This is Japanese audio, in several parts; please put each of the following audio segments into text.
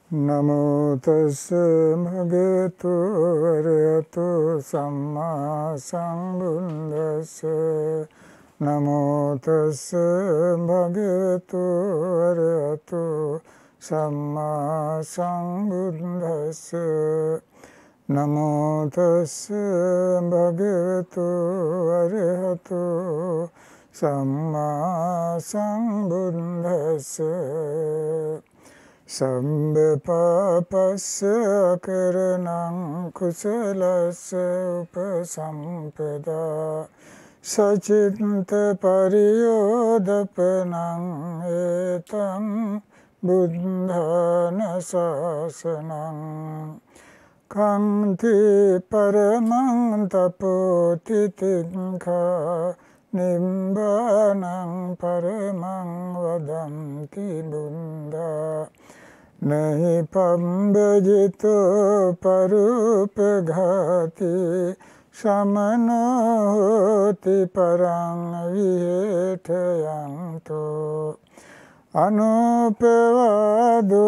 ナモタッセバゲトアレアトサンマサンブンダッセナモタッセバゲトアレアトサンマサンブンダッセナモタッセバゲトアレアトサンマサンブンダッセサンベパパセアケレナンクセラセウペサンペダサチンテパリヨダペナンエタンブッダナサセナンカンティパレマンタポティティンカニンバナンパレマンワダンティブンダनहीं पम्बजितो परूप घाति समनो होति परं विहेठयन्तो अनुपवादो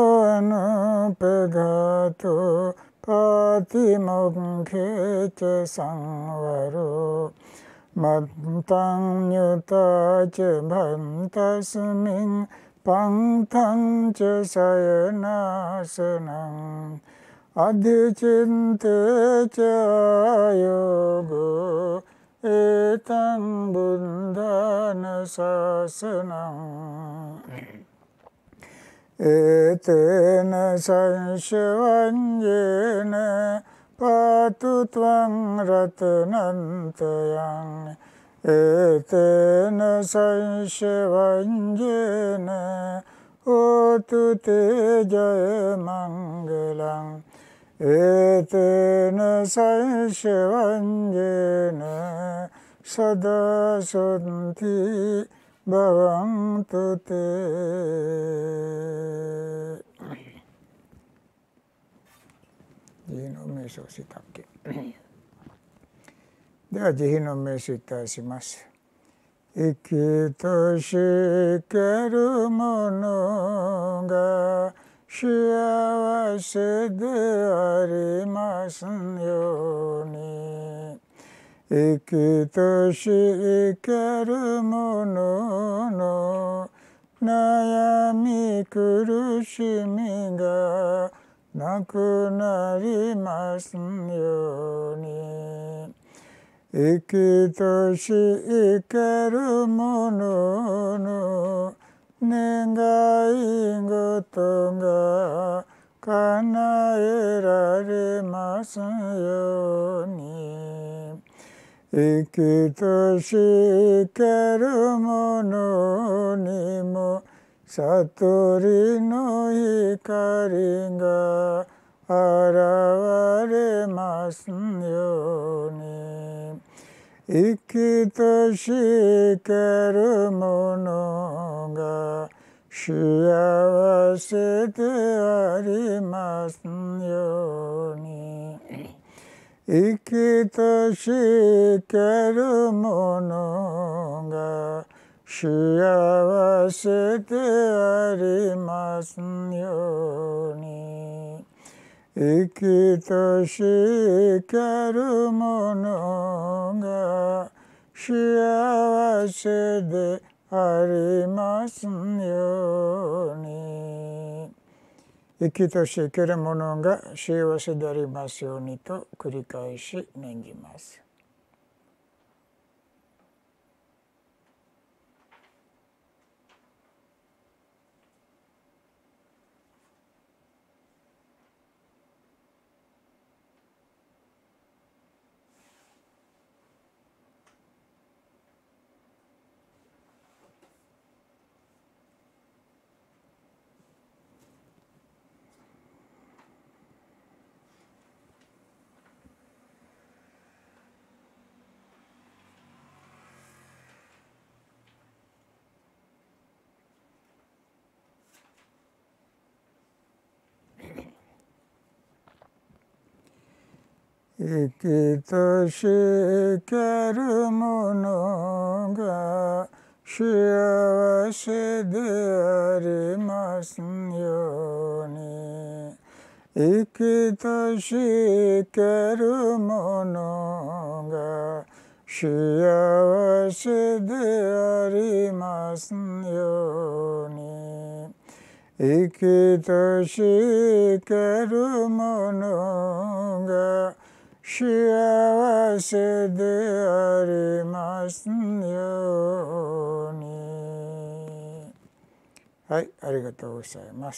अनुपघातो पातिमोक्षे च संवरो मत्तं युता च भन्तस्मिन् पंथं च शयनासनं अधिचिन्ते च योगो एतं बुद्धानुशासनम् एतेन संशयञ्जेन पातु त्वं रत्नन्तयं एतेन संशयञ्जेन होतु ते जयमङ्गलम् एतेन संशयञ्जेन सदा सन्ति भवन्तु ते 慈悲の瞑想をしたっけでは慈悲の瞑想いたします。生きとしけるものが幸せでありますように生きとし生けるものの悩み苦しみがなくなりますように生きとし生けるものの願い事が叶えられますように生きとし生けるものにも悟りの光が現れますように生きとし生けるものが幸せでありますように生きとし生けるものが幸せでありますように生きとし生けるものが幸せでありますように生きとし生けるものが幸せでありますようにと繰り返し念じます。生きとし生けるものが幸せでありますように生きとしけるものが幸せでありますように。生きとしけるものが幸せでありますように。はい、ありがとうございます。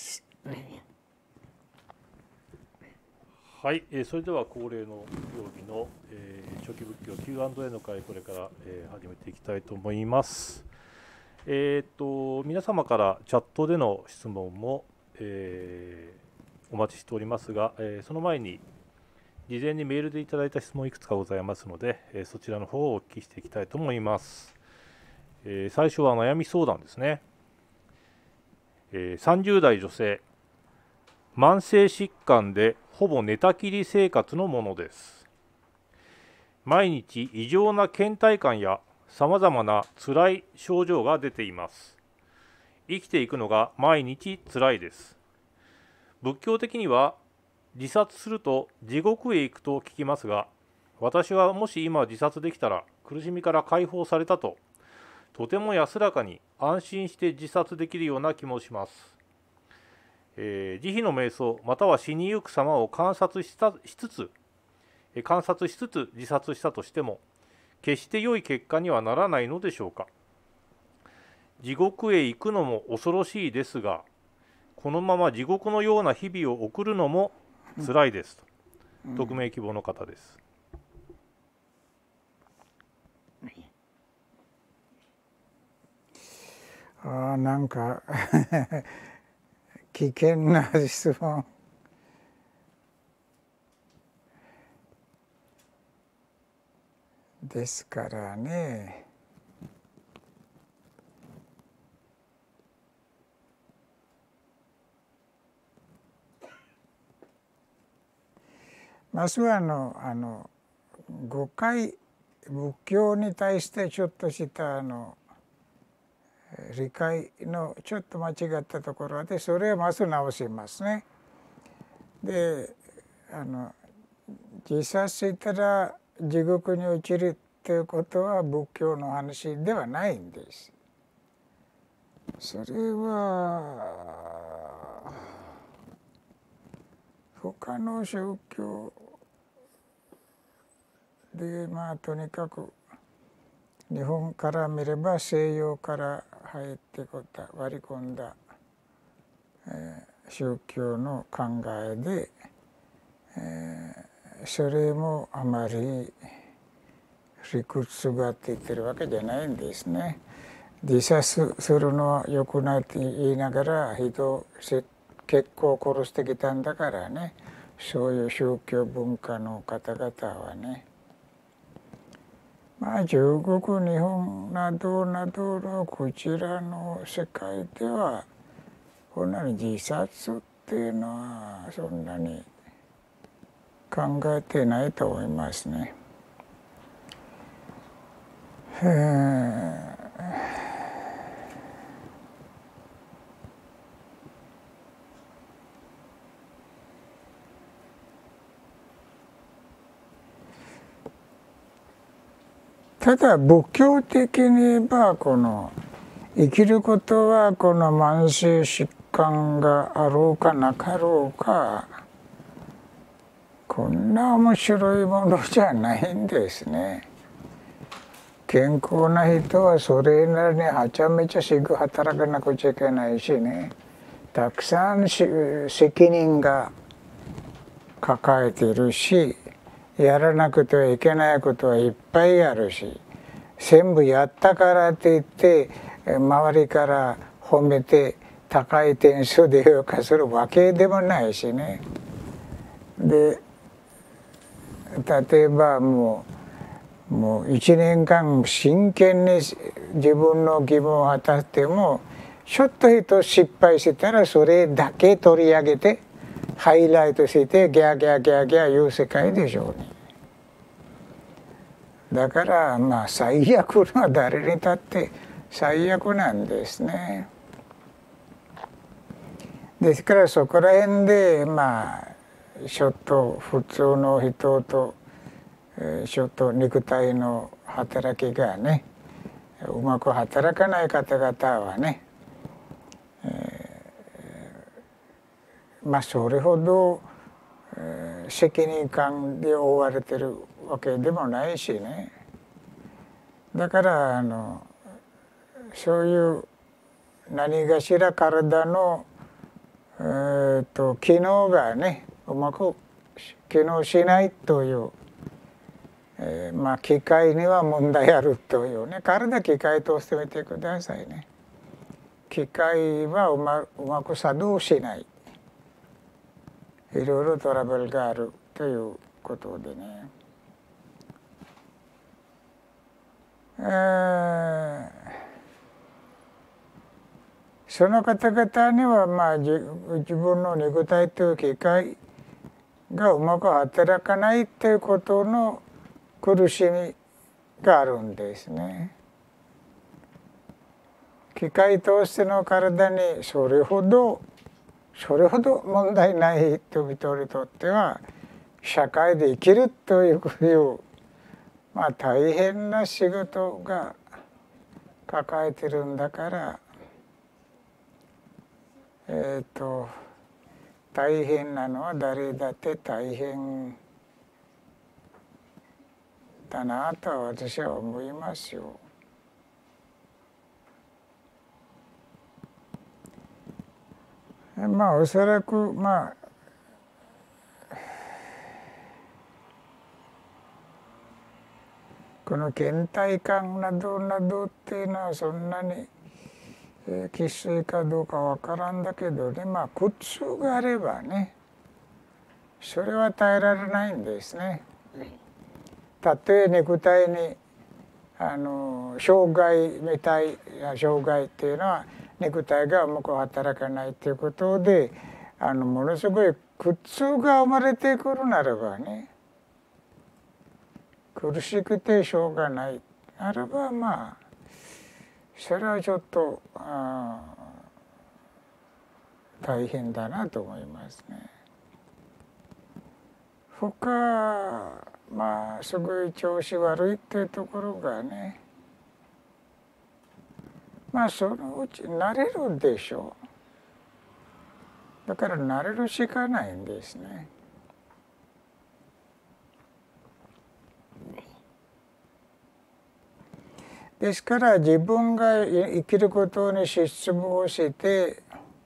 はい、それでは恒例の曜日の、初期仏教 Q&A の会、これから、始めていきたいと思います。皆様からチャットでの質問も、お待ちしておりますが、その前に事前にメールでいただいた質問いくつかございますので、そちらの方をお聞きしていきたいと思います。最初は悩み相談ですね。30代女性、慢性疾患でほぼ寝たきり生活のものです。毎日異常な倦怠感やさまざまな辛い症状が出ています。生きていくのが毎日辛いです。仏教的には自殺すると地獄へ行くと聞きますが、私はもし今自殺できたら苦しみから解放されたと、とても安らかに安心して自殺できるような気もします。慈悲の瞑想または死にゆく様を観察しつつ自殺したとしても決して良い結果にはならないのでしょうか。地獄へ行くのも恐ろしいですが、このまま地獄のような日々を送るのも辛いですと、匿名希望の方です。 なんか危険な質問ですからね。まずは誤解、仏教に対してちょっとした理解のちょっと間違ったところで、それをまず直しますね。で自殺したら地獄に落ちるっていうことは仏教の話ではないんです。それは他の宗教でとにかく日本から見れば西洋から入って割り込んだ、宗教の考えで、それもあまり理屈がって言ってるわけじゃないんですね。自殺するのは良くないって言いながら人を結構殺してきたんだからね、そういう宗教文化の方々はね、中国、日本などのこちらの世界ではこんなに自殺っていうのはそんなに考えてないと思いますね。ただ仏教的に言えば生きることはこの慢性疾患があろうかなかろうかこんな面白いものじゃないんですね。健康な人はそれなりにはちゃめちゃすぐ働かなくちゃいけないしね、たくさん責任が抱えているし、やらなくてはいけないことはいっぱいあるし、全部やったからって言って周りから褒めて高い点数で評価するわけでもないしね。で例えばもう1年間真剣に自分の義務を果たしても、ちょっと失敗したらそれだけ取り上げてハイライトしてギャーギャーギャーギャー言う世界でしょうね。だから最悪のは誰にだって最悪なんですね。ですからそこら辺でちょっと普通の人と、ちょっと肉体の働きがねうまく働かない方々はね、それほど、責任感で覆われてるわけでもないしね。だからそういう何かしら体の、機能がねうまく機能しないという、機械には問題あるというね。体機械としてみてくださいね。機械はうまく作動しない、いろいろトラブルがあるということでね、その方々には自分の肉体という機械がうまく働かないということの苦しみがあるんですね。機械としての体にそれほど問題ない人々にとっては社会で生きるという大変な仕事が抱えてるんだから、大変なのは誰だって大変だなと私は思いますよ。おそらくこの倦怠感などっていうのはそんなに生粋かどうかわからんだけどね、苦痛があればねそれは耐えられないんですね。たとえ肉体に障害みたいな障害っていうのは肉体がうまく働かないということでものすごい苦痛が生まれてくるならばね、苦しくてしょうがないならばそれはちょっと大変だなと思いますね。他すごい調子悪いっていうところがねそのうち慣れるでしょう。だから慣れるしかないんですね。ですから自分が生きることに失望して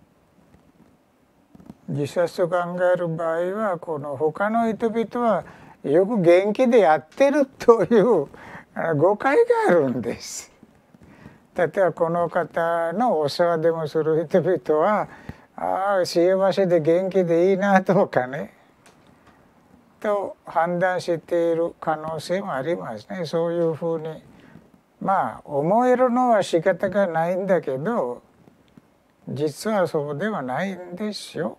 自殺を考える場合はこの他の人々はよく元気でやってるという誤解があるんです。例えばこの方のお世話でもする人々は幸せで元気でいいなとかねと判断している可能性もありますね。そういうふうに思えるのは仕方がないんだけど実はそうではないんですよ。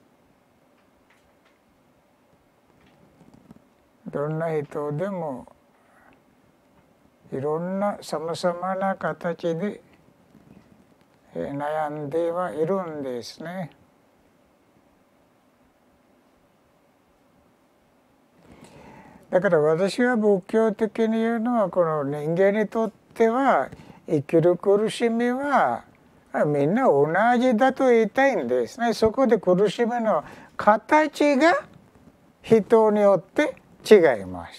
どんな人でもいろんなさまざまな形で悩んではいるんですね。だから私は仏教的に言うのはこの人間にとっては生きる苦しみはみんな同じだと言いたいんですね。そこで苦しみの形が人によって違います。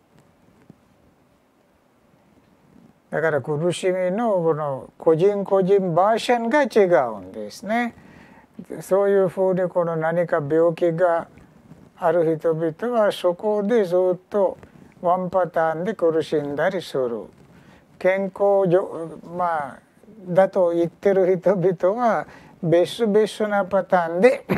だから苦しみのこの個人バージョンが違うんですね。そういうふうにこの何か病気がある人々はそこでずっとワンパターンで苦しんだりする。健康だと言ってる人々は別々なパターンで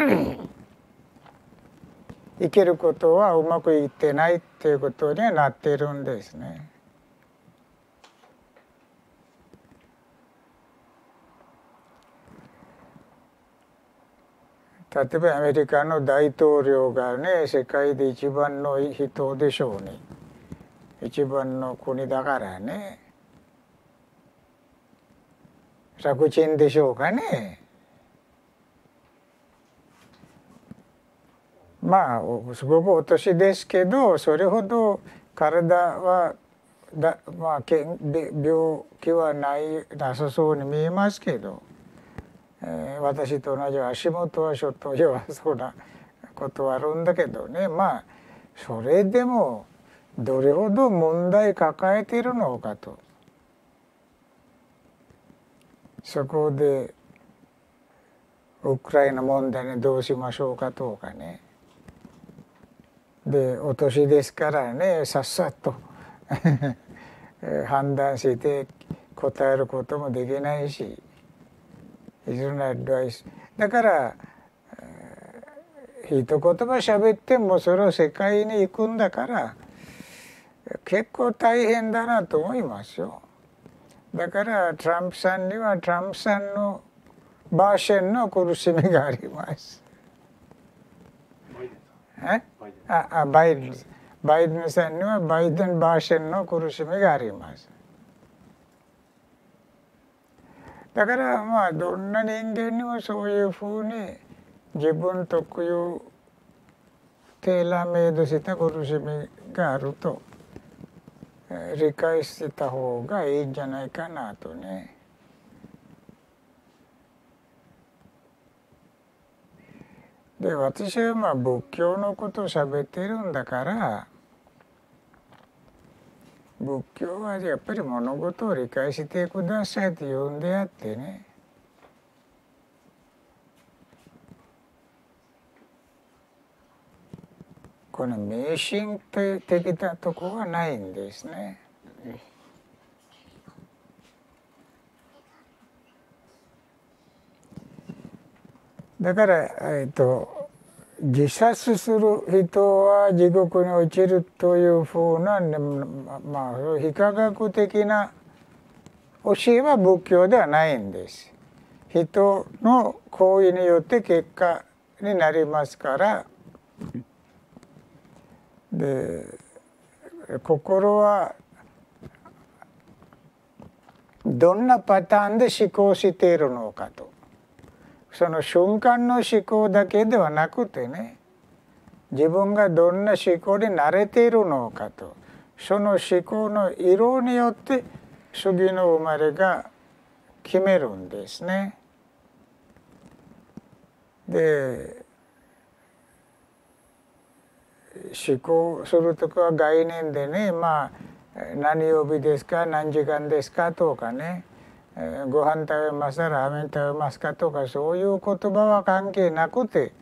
生きることはうまくいってないっていうことにはなっているんですね。例えばアメリカの大統領がね世界で一番の人でしょうね。一番の国だからね楽ちんでしょうかね。 まあすごくお年ですけど、それほど体はまあ病気はなさそうに見えますけど、私と同じ足元はちょっと弱そうなことはあるんだけどね。まあそれでもどれほど問題抱えているのかと。そこでウクライナ問題にどうしましょうかとかね。でお年ですからね、さっさと判断して答えることもできないし、いろんなアドバイスだから一言葉喋ってもそれを世界に行くんだから結構大変だなと思いますよ。だからトランプさんにはトランプさんのバーシェンの苦しみがあります。バイデンさんにはバイデンバーシェンの苦しみがあります。だからまあどんな人間にもそういうふうに自分特有テーラーメイドした苦しみがあると理解してた方がいいんじゃないかなとね。で私はまあ仏教のことを喋っているんだから、仏教はやっぱり物事を理解してくださいと言うんであってね、この迷信的なとこはないんですね。だから自殺する人は地獄に落ちるというふうな、まあ非科学的な教えは仏教ではないんです。人の行為によって結果になりますから、で心はどんなパターンで思考しているのかと。その瞬間の思考だけではなくてね、自分がどんな思考に慣れているのかと、その思考の色によって次の生まれが決めるんですね。で思考するときは概念でね、まあ何曜日ですか、何時間ですかとかね、ご飯食べましたらラーメン食べますかとか、そういう言葉は関係なくて、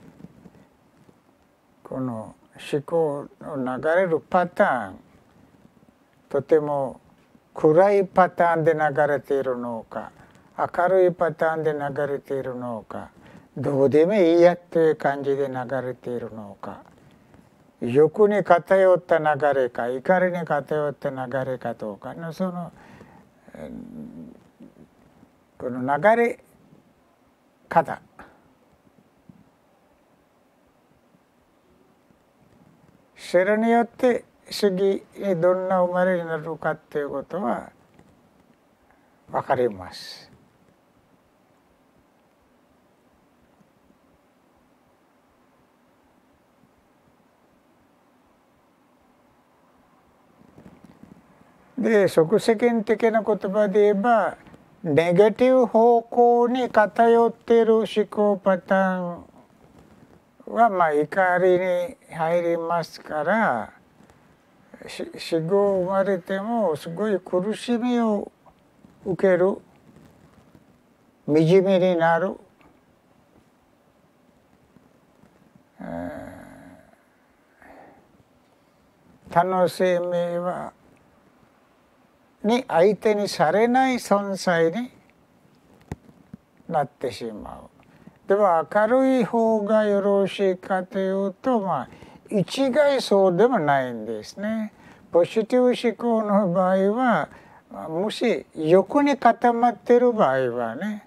この思考の流れるパターン、とても暗いパターンで流れているのか、明るいパターンで流れているのか、どうでもいいやという感じで流れているのか、欲に偏った流れか怒りに偏った流れかどうかの、そのこの流れ方、それによって次にどんな生まれになるかっていうことは分かります。で即世間的な言葉で言えば、ネガティブ方向に偏っている思考パターンはまあ怒りに入りますから、死後生まれてもすごい苦しみを受ける、惨めになる、他の生命に相手にされない存在になってしまう。では明るい方がよろしいかというと、まあ一概そうでもないんですね。ポジティブ思考の場合は、もし欲に固まっている場合はね、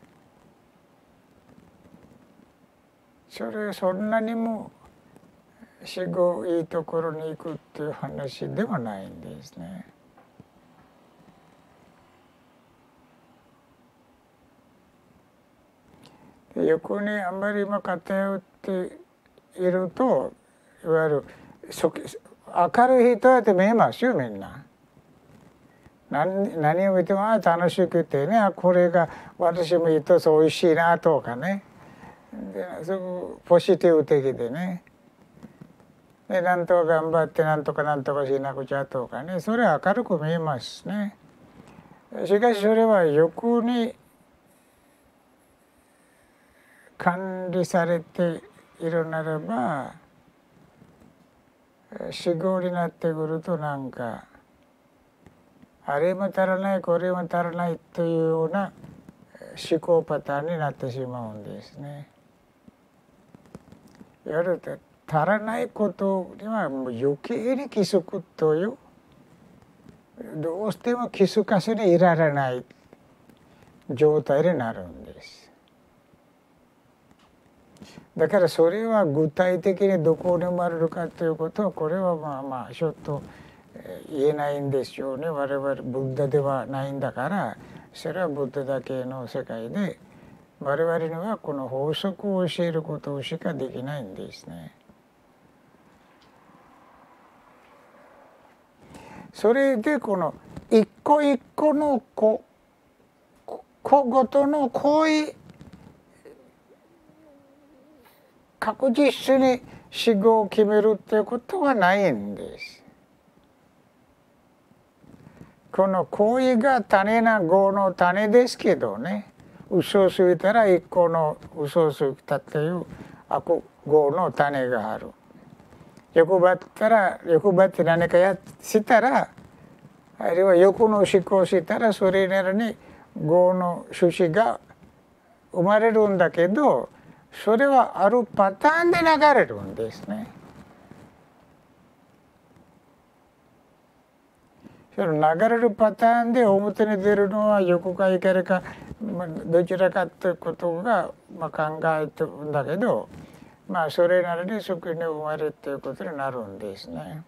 そんなにも死後いいところに行くっていう話ではないんですね。欲にあまり偏っているといわゆる明るい人だって見えますよみんな。何を見ても楽しくてね、これが私も一つおいしいなとかね、ですごくポジティブ的でね、でなんとか頑張ってなんとかしなくちゃとかね、それは明るく見えますね。しかしそれは欲に管理されているならば、死後になってくるとなんかあれも足らないこれも足らないというような思考パターンになってしまうんですね。いわゆる足らないことにはもう余計に気づくという、どうしても気づかせにいられない状態になるんです。だからそれは具体的にどこに生まれるかということは、これはまあちょっと言えないんですよね。我々ブッダではないんだから、それはブッダだけの世界で、我々にはこの法則を教えることしかできないんですね。それでこの一個一個の個ごとの行為、確実に死後を決めるっていうことはないんです。この行為が種な業の種ですけどね、嘘をついたら一個の嘘をついたっていう悪業の種がある。欲張って何かしたら、あるいは欲の思考したら、それなりに業の趣旨が生まれるんだけど、それはあるパターンで流れるんですね。その流れるパターンで表に出るのは欲か怒りか、どちらかということが考えてるんだけど、それなりにそこに生まれるということになるんですね。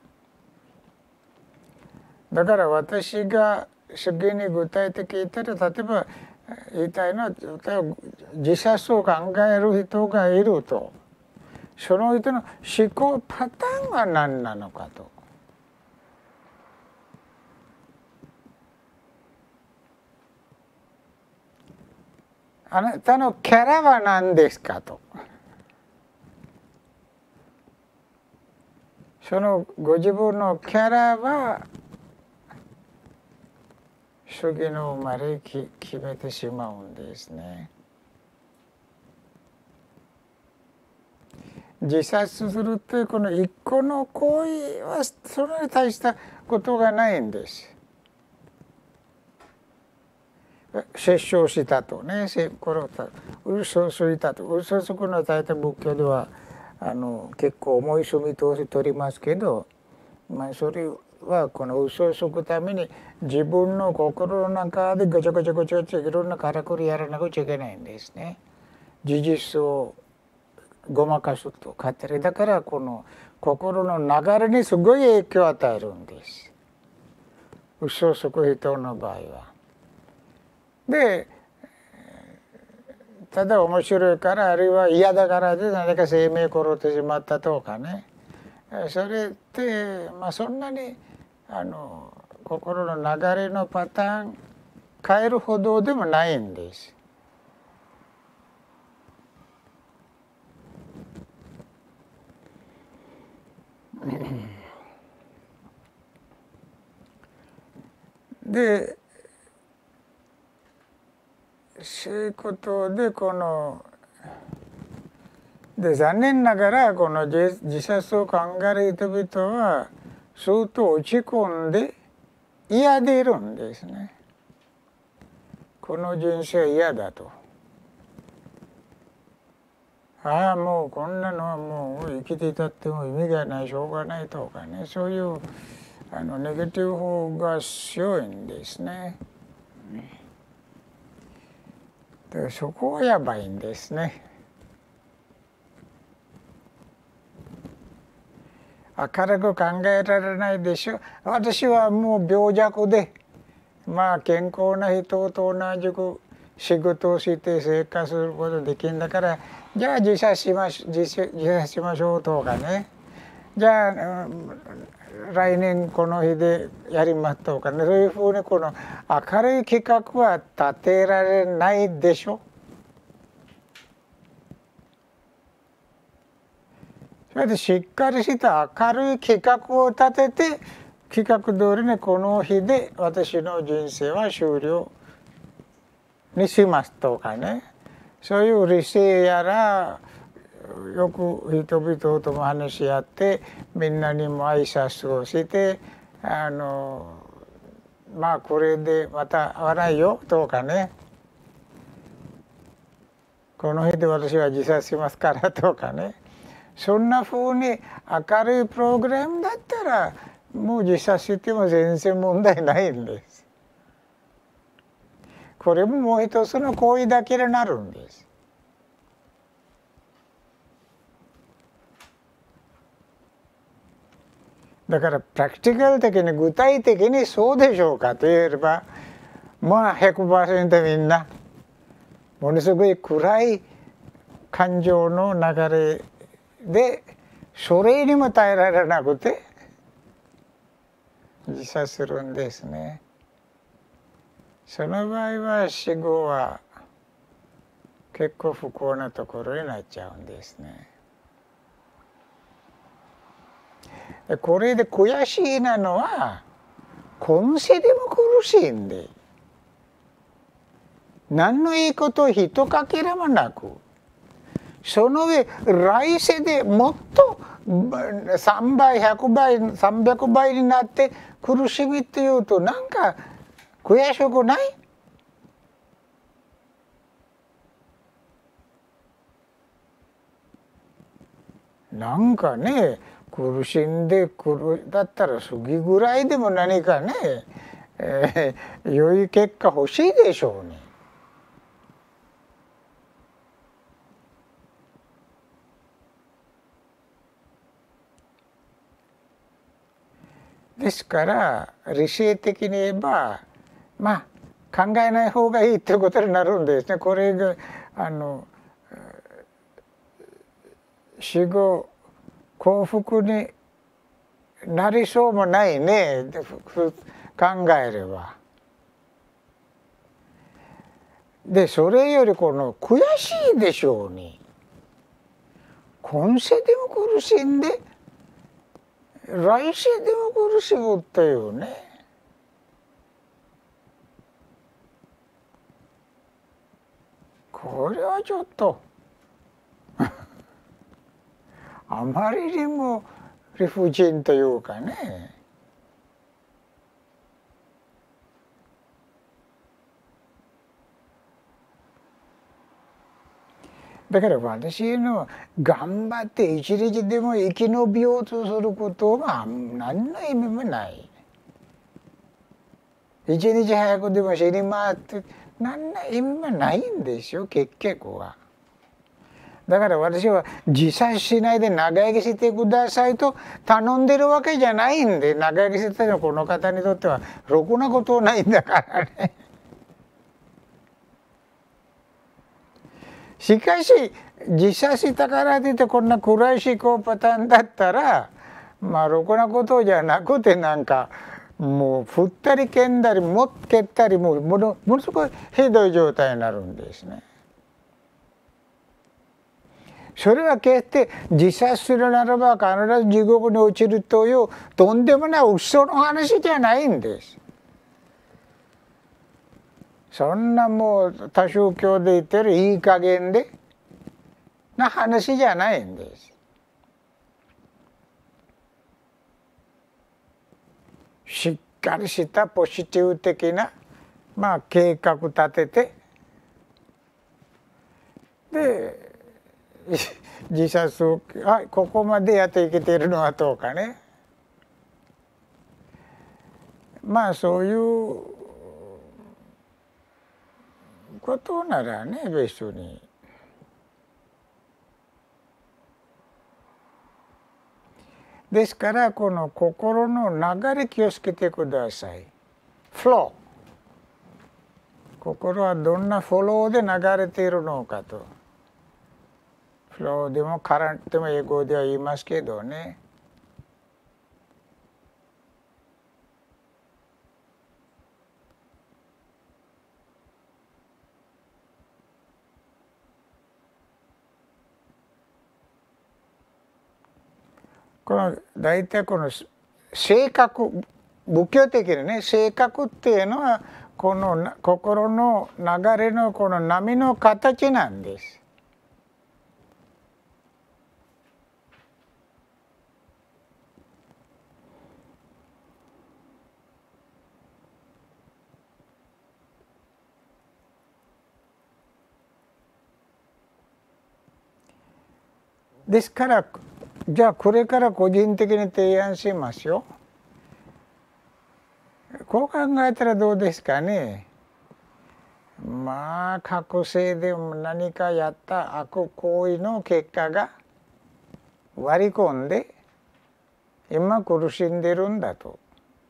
だから私が次に具体的に言ったら、例えば言いたいのは、自殺を考える人がいると、その人の思考パターンは何なのかと。あなたのキャラは何ですかと。そのご自分のキャラは次の生まれ決めてしまうんですね。自殺するというこの一個の行為はそれに対したことがないんです。殺生したとね、殺した嘘をついたと。嘘をつくのは大体仏教では結構重い罪として取りますけど、それはこの嘘をつくために自分の心の中でごちゃごちゃいろんなからくりやらなくちゃいけないんですね。事実をごまかすと語り、だからこの心の流れにすごい影響を与えるんです、嘘をつく人の場合は。でただ面白いから、あるいは嫌だからで何か生命殺してしまったとかね、それってそんなに心の流れのパターン変えるほどでもないんです。でそういうことで残念ながらこの自殺を考える人々は相当落ち込んで嫌でいるんですね。この人生は嫌だと。もうこんなのはもう生きていたっても意味がない、しょうがないとかね、そういうネガティブ方が強いんですね。でそこはやばいんですね。明るく考えられないでしょ。私はもう病弱で健康な人と同じく仕事をして生活することできるんだから、じゃあ自殺しましょうとかね、 じゃあ来年この日でやりますとかね、そういうふうにこの明るい企画は立てられないでしょ。それでしっかりした明るい企画を立てて、企画通りにこの日で私の人生は終了にしますとかね、そういう理性やらよく人々とも話し合って、みんなにも挨拶をして、まあこれでまた会わないよとかね、この日で私は自殺しますからとかね、そんな風に明るいプログラムだったらもう自殺しても全然問題ないんです。これももう一つの行為だけになるんです。だからプラクティカル的に具体的にそうでしょうかと言えれば、まあ 100% みんなものすごい暗い感情の流れでそれにも耐えられなくて自殺するんですね。その場合は死後は結構不幸なところになっちゃうんですね。これで悔しいなのは今世でも苦しいんで、何のいいこと一かけらもなく、その上来世でもっと3倍100倍300倍になって苦しみっていうとなんか悔しくない？なんかね、苦しんでだったら次ぐらいでも何かね、良い結果欲しいでしょうね。ですから理性的に言えばまあ考えない方がいいということになるんですね。これが死後幸福になりそうもないね、考えれば。でそれよりこの悔しいでしょうに、今世でも苦しんで来世でも苦しむっていうね、これはちょっとあまりにも理不尽というかね。だから私の頑張って一日でも生き延びようとすることは何の意味もない。一日早くでも死にますって何の意味もないんですよ結局は。だから私は自殺しないで長生きしてくださいと頼んでるわけじゃないんで、長生きしてるこの方にとってはろくなことないんだからね。しかし自殺したからといってこんな暗い思考パターンだったらまあろくなことじゃなくて、なんかもう振ったり蹴んだりも蹴ったりものすごいひどい状態になるんですね。それは決して自殺するならば必ず地獄に落ちるというとんでもない嘘の話じゃないんです。そんなもう多宗教で言ってるいい加減でな話じゃないんです。しっかりしたポジティブ的なまあ計画立てて、で自殺をここまでやっていけているのはどうかね、まあそういうことならね別に。ですからこの心の流れ気をつけてください。フロー、心はどんなフォローで流れているのかと。フローでもカラントでも英語では言いますけどね、 この大体この性格、仏教的にね、性格っていうのはこの心の流れのこの波の形なんです。ですからじゃあこれから個人的に提案しますよ。こう考えたらどうですかね。まあ覚醒でも何かやった悪行為の結果が割り込んで今苦しんでるんだと。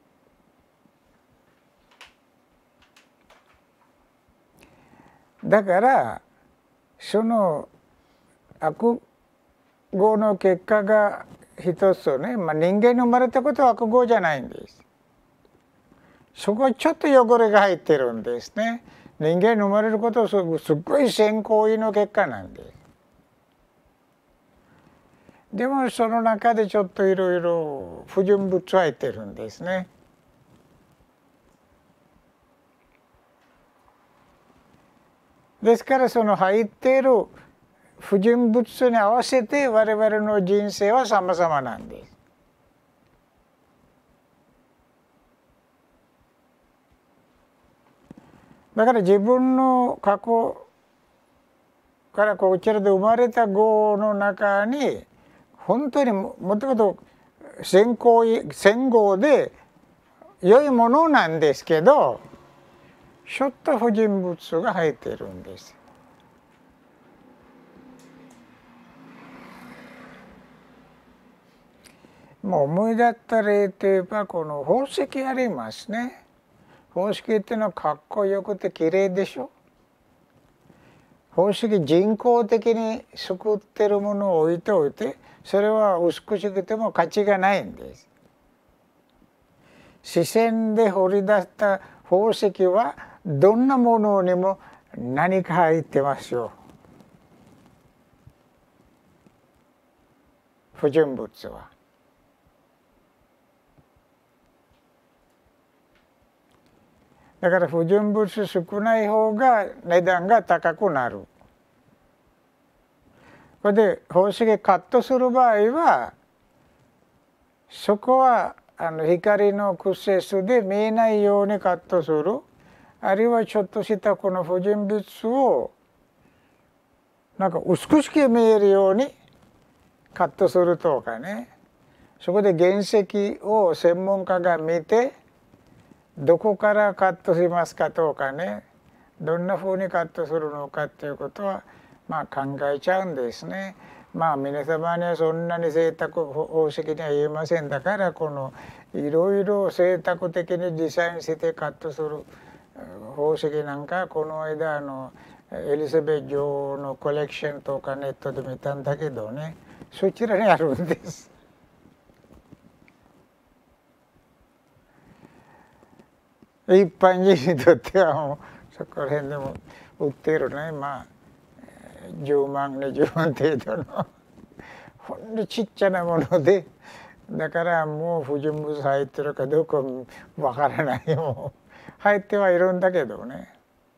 だからその悪業の結果が一つとね、人間に生まれたことは悪業じゃないんです。そこはちょっと汚れが入ってるんですね。人間に生まれることはすっごい善行為の結果なんです。でもその中でちょっといろいろ不純物入ってるんですね。ですからその入っている不純物に合わせて我々の人生は様々なんです。だから自分の過去からこちらで生まれた業の中に本当にもともと善行で良いものなんですけど、ちょっと不純物が入っているんです。もう思い出った例といえばこの宝石ありますね。宝石っていうのはかっこよくて綺麗でしょ。宝石人工的に作ってるものを置いておいてそれは美しくても価値がないんです。視線で掘り出した宝石はどんなものにも何か入ってますよ。不純物は。だから不純物少ない方が値段が高くなる。これで宝石カットする場合はそこは光の屈折で見えないようにカットする。あるいはちょっとしたこの不純物をなんか美しく見えるようにカットするとかね。そこで原石を専門家が見てどこからカットしますかとかね、どんなふうにカットするのかっていうことは考えちゃうんですね。皆様にはそんなに贅沢宝石には言えません。だからこのいろいろ贅沢的にデザインしてカットする宝石なんかこの間エリザベス女王のコレクションとかネットで見たんだけどね、そちらにあるんです。一般人にとってはもうそこら辺でも売っているね、10万20万程度のほんのちっちゃなもので、だからもう不純物入ってるかどうかわからない。もう入ってはいるんだけどね。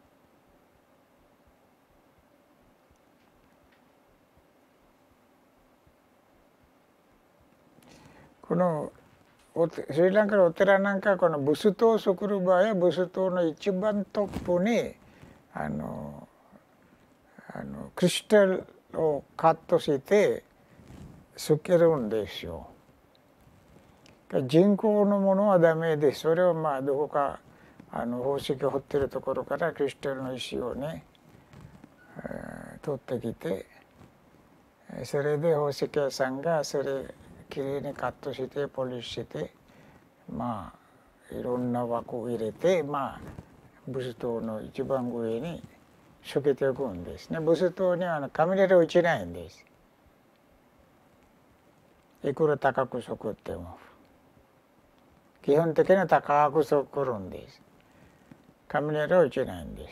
このスリランカのお寺なんかこのブストを作る場合はブストの一番トップにクリスタルをカットしてつけるんですよ。人工のものはダメです。それをどこか宝石を掘ってるところからクリスタルの石をね、取ってきてそれで宝石屋さんがそれきれいにカットしてポリッシュしていろんな枠を入れてブストの一番上につけておくんですね。ブストには雷落ちないんです。いくら高く作っても基本的には高く作るんです。雷落ちないんです。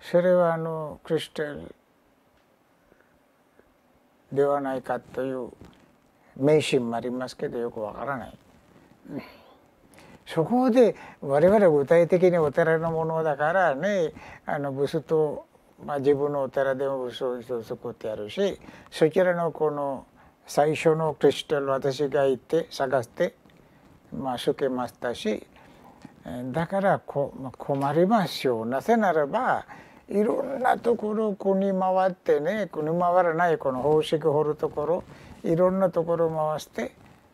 それはクリスタルではないかという迷信もありますけど、よくわからない。そこで我々は具体的にお寺のものだからね、ブスと、自分のお寺でもブスを一つ作ってやるし、そちらのこの最初のクリスタル私が行って探してつけましたし、だから困りますよ。なぜならばいろんなところ国回ってね、国回らないこの宝石掘るところ、いろんなところ回して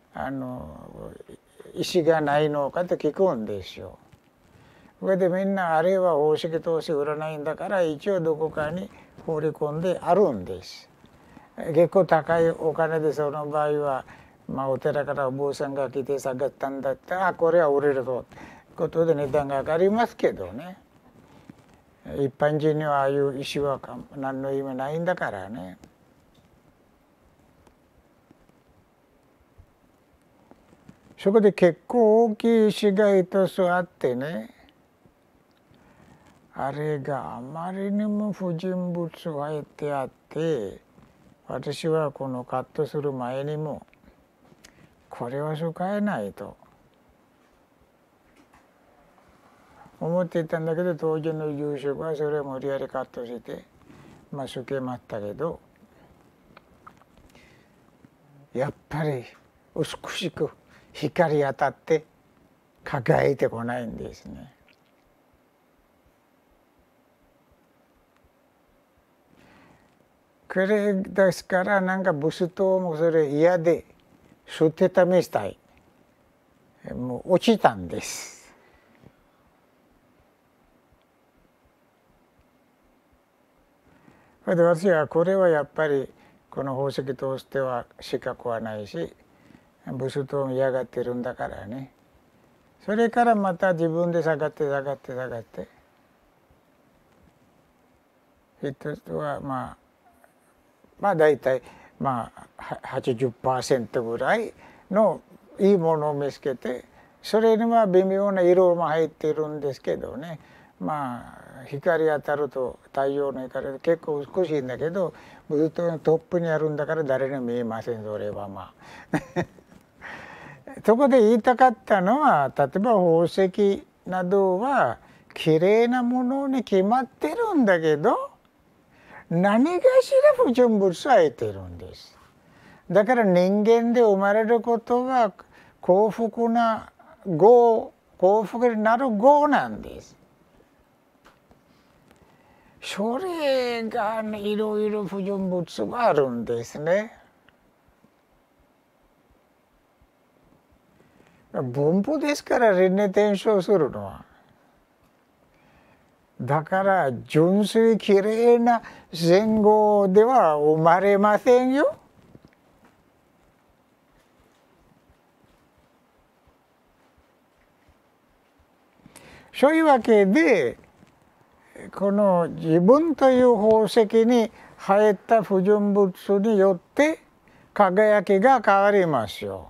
石がないのかと聞くんですよ。それでみんなあれは宝石投資売らないんだから一応どこかに放り込んであるんです。結構高いお金でその場合は、お寺からお坊さんが来て探ったんだったらこれは売れるということで値段が上がりますけどね、一般人にはああいう石は何の意味ないんだからね。そこで結構大きい石が一つあってね、あれがあまりにも不純物入ってあって、私はこのカットする前にもこれは使えないと思っていたんだけど、当時の住職はそれを無理やりカットしてつけましたけど、やっぱり美しく光当たって輝いてこないんですね。これですからブストもそれ嫌で捨てたみたい、もう落ちたんです。それで私はこれはやっぱりこの宝石としては資格はないし、ブストも嫌がってるんだからね。それからまた自分で探って一つは大体80% ぐらいのいいものを見つけて、それには微妙な色も入っているんですけどね、光当たると太陽の光で結構美しいんだけど、ずっとトップにあるんだから誰にも見えません。それはそこで言いたかったのは、例えば宝石などはきれいなものに決まってるんだけど、何かしら不純物は得ているんです。だから人間で生まれることは幸福になる業なんです。それがいろいろ不純物があるんですね。分布ですから輪廻転生するのは。だから純粋きれいな前後では生まれませんよ。そういうわけで、この自分という宝石に入った不純物によって輝きが変わりますよ。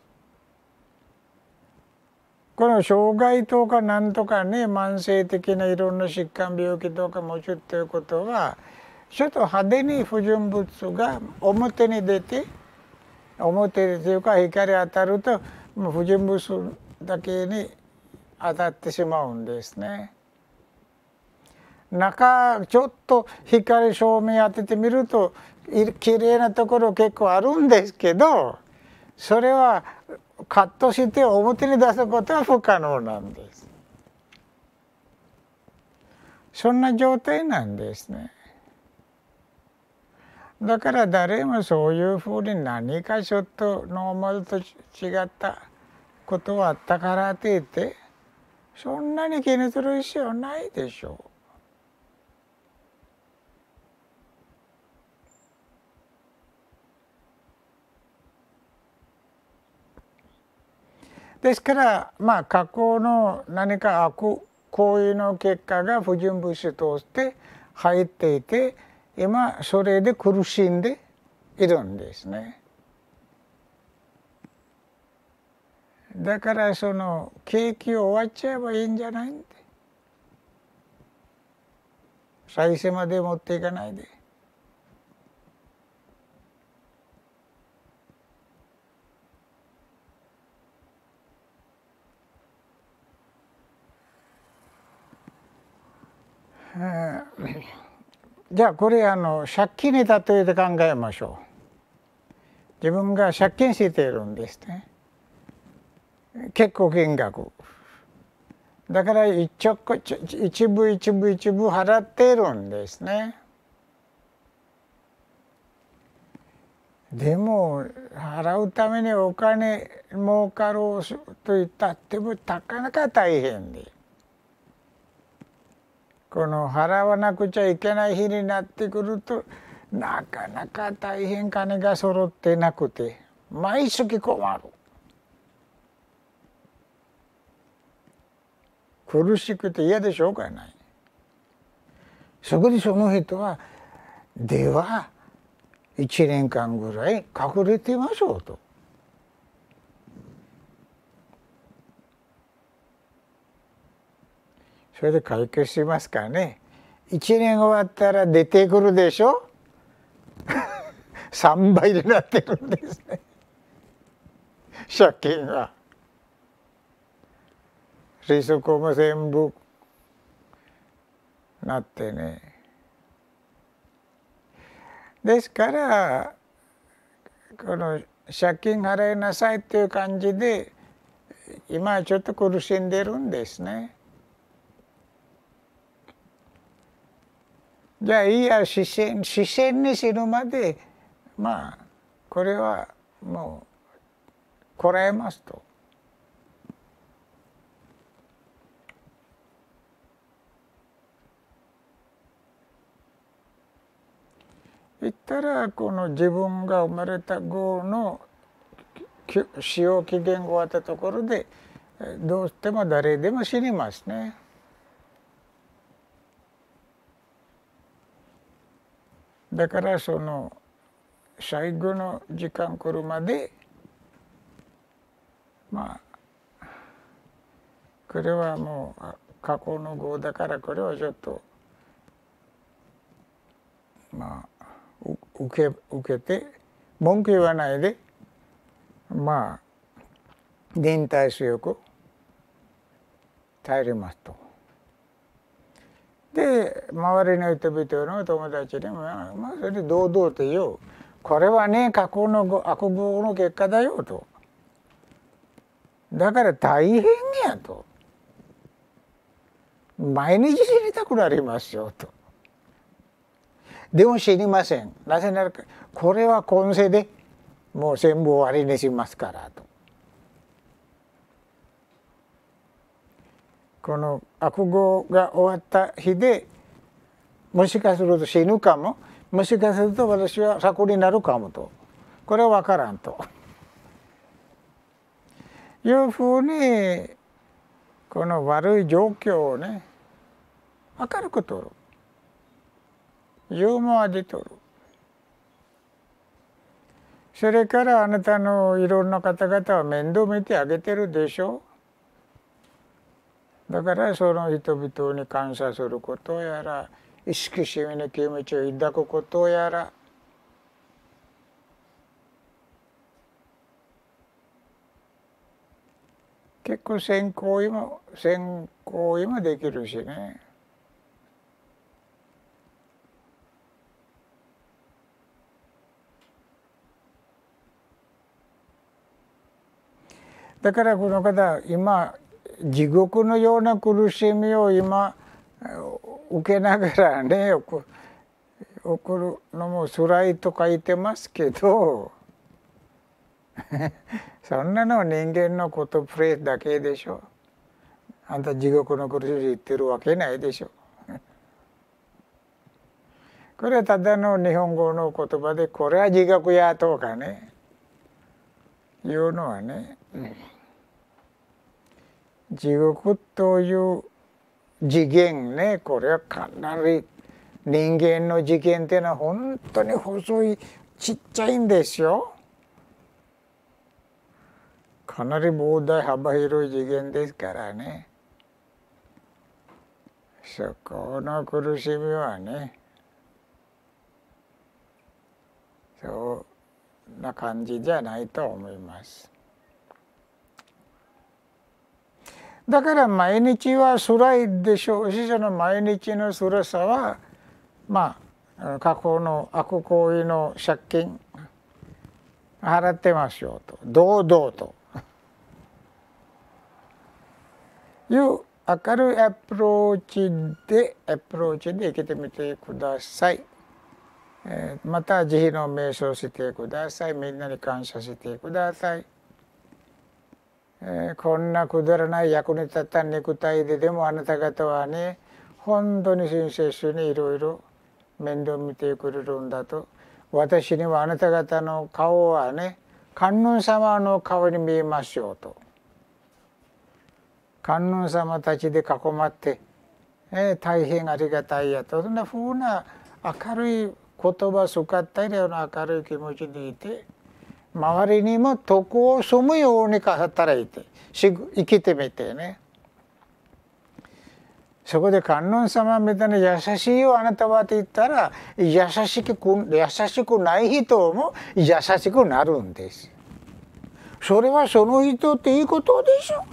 この障害とかなんとかね、慢性的ないろんな疾患病気とか持つということは、ちょっと派手に不純物が表に出て、表というか光当たると不純物だけに当たってしまうんですね。中ちょっと光照明当ててみるときれいなところ結構あるんですけど、それはカットして表に出すことは不可能なんです。そんな状態なんですね。だから誰もそういうふうに何かちょっとノーマルと違ったことはあったからといってそんなに気にする必要ないでしょう。ですから過去の何か悪行為の結果が不純物質として入っていて、今それで苦しんでいるんですね。だからその景気終わっちゃえばいいんじゃないんで、 再生まで持っていかないで。じゃあこれ借金に例えて考えましょう。自分が借金しているんですね。結構金額。だから一部払っているんですね。でも払うためにお金儲かろうと言ったってもなかなか大変で、この払わなくちゃいけない日になってくるとなかなか大変、金が揃ってなくて毎月困る。苦しくて嫌でしょうがない。そこでその人はでは1年間ぐらい隠れてみましょうと。それで解決しますからね。1年終わったら出てくるでしょ3倍になってるんですね借金が。利息も全部なってね。ですからこの借金払いなさいっていう感じで今はちょっと苦しんでるんですね。じゃあいいや、死線に死ぬまでまあこれはもうこらえますと。言ったらこの自分が生まれた後の使用期限が終わったところでどうしても誰でも死にますね。だからその最後の時間来るまでまあこれはもう過去の業だからこれはちょっとまあ受けて文句言わないでまあ忍耐強く耐えますと。で周りの人々の友達にもまあそれで堂々と言う。これはね過去の悪行の結果だよと。だから大変やと。毎日死にたくなりますよと。でも死にません。なぜならこれは今世でもう全部終わりにしますからと。この悪行が終わった日でもしかすると死ぬかも、もしかすると私は作になるかもと、これは分からんというふうにこの悪い状況をね明るくとる、ユーモアでとる。それからあなたのいろんな方々は面倒見てあげてるでしょ。だからその人々に感謝することやら慈しみの気持ちを抱くことやら結構善行為もできるしね。だからこの方今地獄のような苦しみを今受けながらね送るのも辛いと書いてますけどそんなの人間のことプレイだけでしょ。あんた地獄の苦しみ言ってるわけないでしょ。これはただの日本語の言葉でこれは地獄やとかねいうのはね、地獄という次元ね、これはかなり人間の次元っていうのは本当に細いちっちゃいんですよ。かなり膨大幅広い次元ですからね。 そこの苦しみはね、そんな感じじゃないと思います。だから毎日は辛いでしょうし、その毎日の辛さは過去の悪行為の借金払ってますよと、堂々という明るいアプローチで生きてみてください。また慈悲の瞑想してください。みんなに感謝してください。こんなくだらない役に立った肉体でもあなた方はね、本当に親切にいろいろ面倒見てくれるんだと。私にはあなた方の顔はね、観音様の顔に見えますよと。観音様たちで囲まって、大変ありがたいやと。そんなふうな明るい言葉使ったような明るい気持ちでいて、周りにも徳を積むように働いて生きてみてね。そこで観音様みたいな優しいよあなたはって言ったら、優しくない人も優しくなるんです。それはその人っていいことでしょ。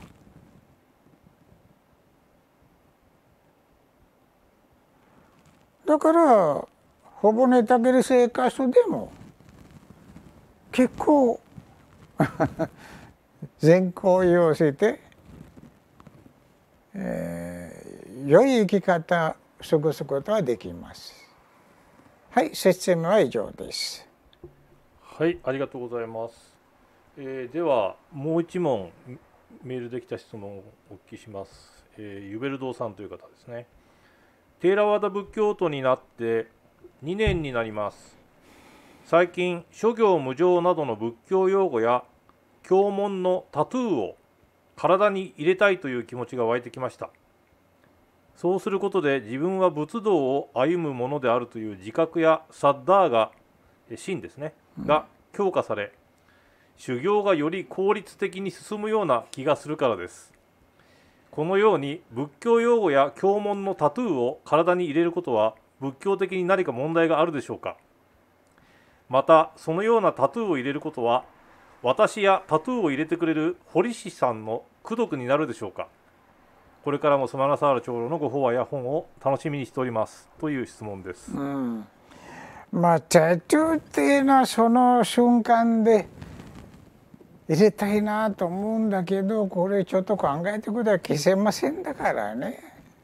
だからほぼ寝たきり生活でも結構善行をして、良い生き方を過ごすことはできます。はい、説明は以上です。 はい、ありがとうございます。ではもう一問メールできた質問をお聞きします。ユベルドーさんという方ですね。テーラワダ仏教徒になって2年になります。最近諸行無常などの仏教用語や経文のタトゥーを体に入れたいという気持ちが湧いてきました。そうすることで自分は仏道を歩むものであるという自覚やサッダーが心ですね、が強化され、修行がより効率的に進むような気がするからです。このように仏教用語や経文のタトゥーを体に入れることは仏教的に何か問題があるでしょうか。またそのようなタトゥーを入れることは私やタトゥーを入れてくれる彫師さんの功徳になるでしょうか。これからもスマナサーラ長老のご法話や本を楽しみにしておりますという質問です。 タトゥーっていうのはその瞬間で入れたいなと思うんだけど、これちょっと考えてくれば消せませんだからね。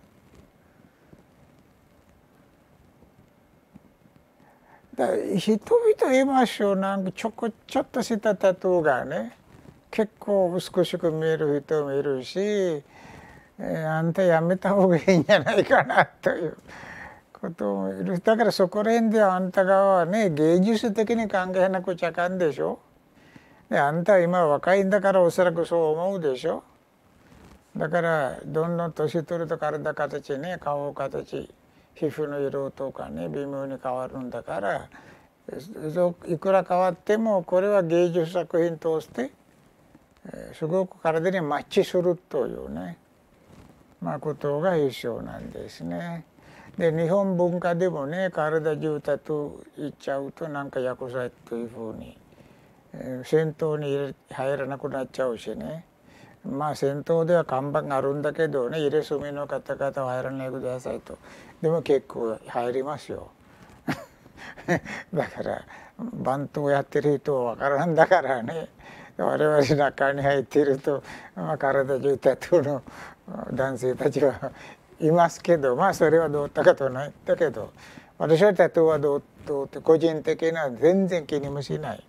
人々いますよ、なんかちょっとしたタトゥーがね結構美しく見える人もいるし、あんたやめた方がいいんじゃないかなということもいる。だからそこら辺であんた側はね芸術的に考えなくちゃあかんでしょ。であんたは今若いんだからおそらくそう思うでしょ。だからどんどん年取ると体形ね、顔形、皮膚の色とかね微妙に変わるんだから、いくら変わってもこれは芸術作品としてすごく体にマッチするというね、ことが必要なんですね。で日本文化でもね、体中タトゥーいっちゃうとなんか薬剤というふうに、戦闘に入らなくなっちゃうしね。戦闘では看板があるんだけどね、入れ墨の方々は入らないでくださいと。でも結構入りますよ。だから番頭やってる人は分からんだからね、我々中に入っていると、体中タトゥーの男性たちはいますけど、それはどうったかとないんだけど、私はタトゥーはどうって個人的には全然気にもしない。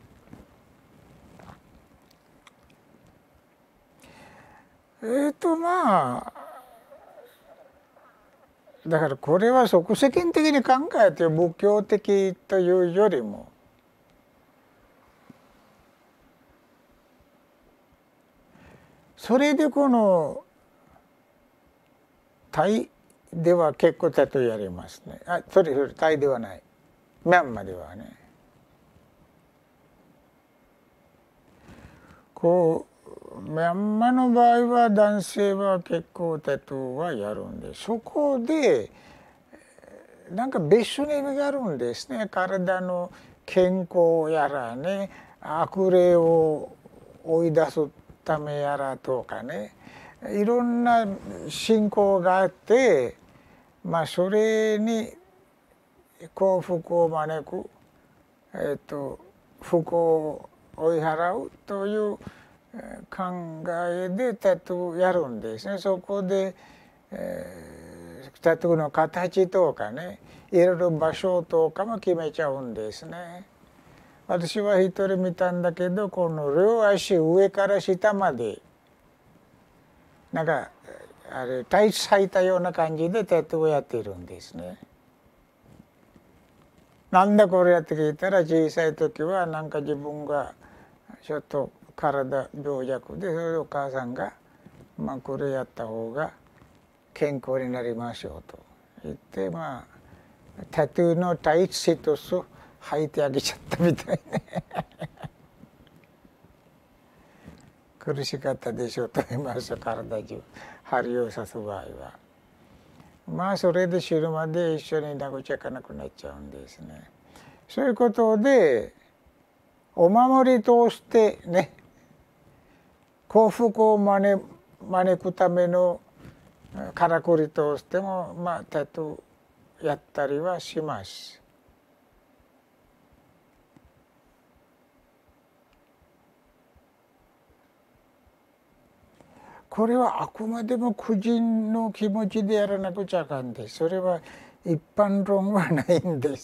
だからこれは即世間的に考えて仏教的というよりも、それでこのタイでは結構タトゥーやりますね。それタイではない、ミャンマーではね。 ミャンマーの場合は男性は結構タトゥーはやるんで、そこでなんか別の意味があるんですね。体の健康やらね、悪霊を追い出すためやらとかね、いろんな信仰があって、それに幸福を招く、不幸を追い払うという考えでタトゥーやるんですね。そこで、タトゥーの形とかね、いろいろ場所とかも決めちゃうんですね。私は一人見たんだけど、この両足上から下までなんかあれタイツ履いたような感じでタトゥーをやっているんですね。なんだこれやって聞いたら、小さい時はなんか自分がちょっと体病弱で、それでお母さんがこれやった方が健康になりましょうと言って、タトゥーのタイツ一つ履いてあげちゃったみたいね苦しかったでしょうと言います。体中針を刺す場合はそれで死ぬまで一緒にいなくちゃいけなくなっちゃうんですね。そういうことでお守り通してね、幸福を招くためのからくり通してもタトゥーやったりはします。これはあくまでも個人の気持ちでやらなくちゃあかんです。それは一般論はないんです。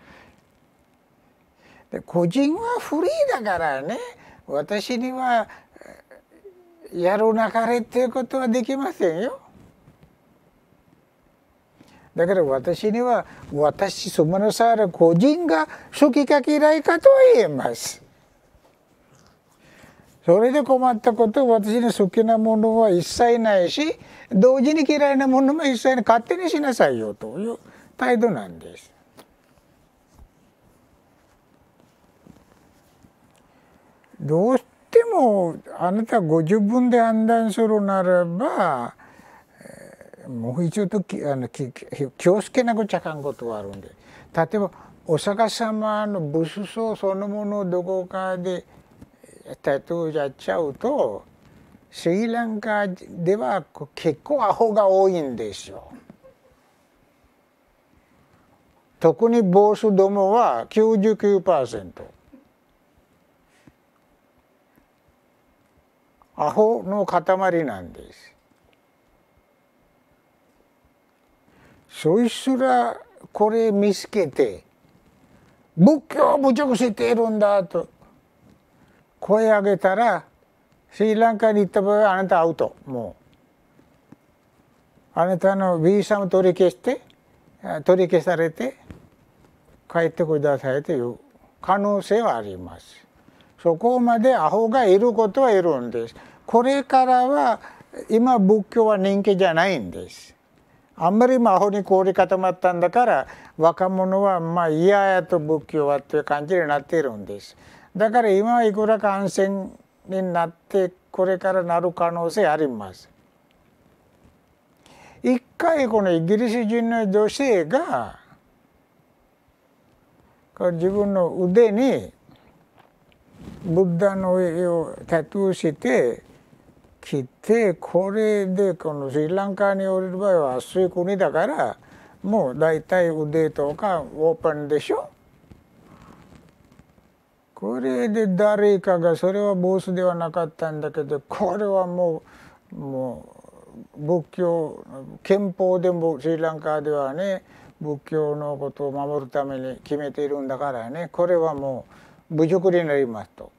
で個人はフリーだからね、私にはやるなかれっていうことはできませんよ。だから私には私そのさら個人が好きか嫌いかとは言えます。それで困ったこと、私の好きなものは一切ないし、同時に嫌いなものも一切ない、勝手にしなさいよという態度なんです。どうしてもあなたご自分で判断するならば、もう一度気をつけなくちゃかんことがあるんで、例えばお釈迦様の仏像そのものをどこかでタトゥーやっちゃうと、スリランカでは結構アホが多いんですよ。特にボスどもは 99%。アホの塊なんです。そいつらこれ見つけて仏教を侮辱しているんだと声上げたら、スリランカに行った場合はあなたアウト。もうあなたのビザも取り消されて帰ってくださいという可能性はあります。そこまでアホがいることはいるんです。これからは今仏教は人気じゃないんです。あんまりアホに凍り固まったんだから、若者は嫌やと仏教はという感じになっているんです。だから今はいくら感染になってこれからなる可能性あります。一回このイギリス人の女性が自分の腕にブッダの絵をタトゥーして切って、これでこのスリランカにおる場合は暑い国だからもう大体腕とかオープンでしょ。これで誰かが、それはボスではなかったんだけど、これはもう仏教憲法でもスリランカではね、仏教のことを守るために決めているんだからね、これはもう侮辱になりますと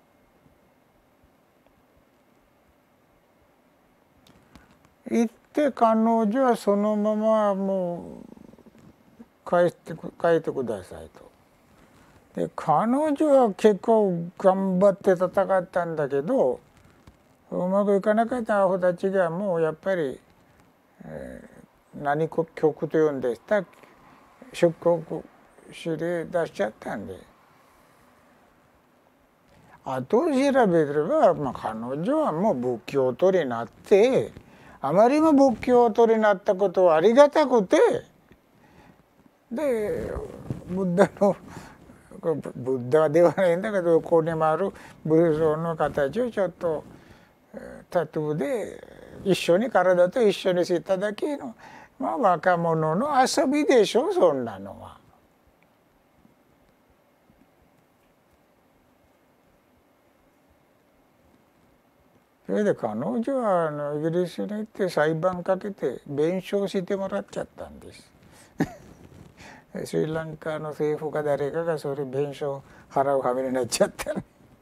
言って、彼女はそのままもう帰ってくださいと。で彼女は結構頑張って戦ったんだけど、うまくいかなかったアホたちがもうやっぱり、何局というんでした、出国指令出しちゃったんで、 後を調べれば、彼女はもう仏教徒になって、あまりにも仏教徒になったことはありがたくて、でブッダではないんだけど、ここにもある仏像の形をちょっとタトゥーで一緒に体と一緒にしただけの、若者の遊びでしょ、そんなのは。それで彼女はイギリスに行って裁判かけて弁償してもらっちゃったんです。スリランカの政府か誰かがそれ弁償払うはめになっちゃった。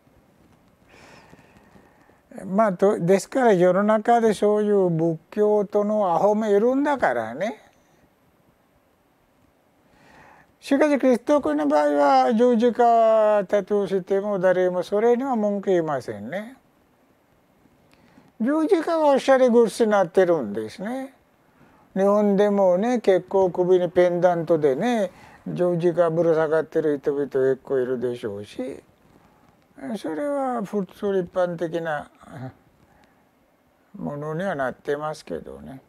ですから世の中でそういう仏教徒のアホもいるんだからね。しかしキリスト教の場合は十字架タトゥーしても誰もそれには文句言いませんね。十字架がおしゃれグッズになってるんですね。日本でもね、結構首にペンダントでね十字架ぶら下がってる人々結構いるでしょうし、それは普通一般的なものにはなってますけどね。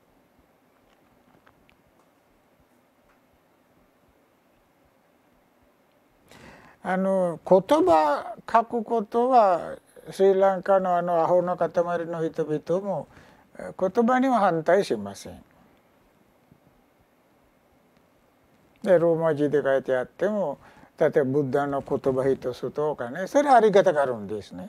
言葉書くことはスリランカのアホの塊の人々も言葉には反対しません。でローマ字で書いてあっても、例えばブッダの言葉一つとかね、それはあり方があるんですね。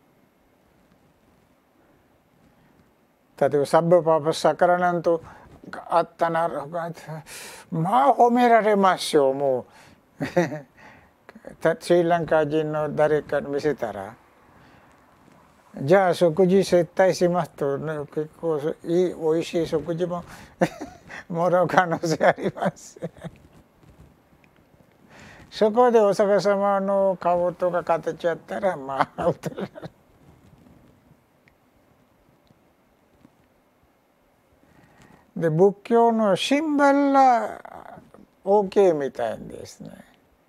例えばサブパパサカラなんとあったなら褒められますよ。もうスリランカ人の誰かに見せたら、じゃあ食事接待しますと、ね、結構おいしい食事ももらう可能性あります。そこでお釈迦様の顔とか形やったらアウトになる。で仏教のシンバルは OK みたいですね。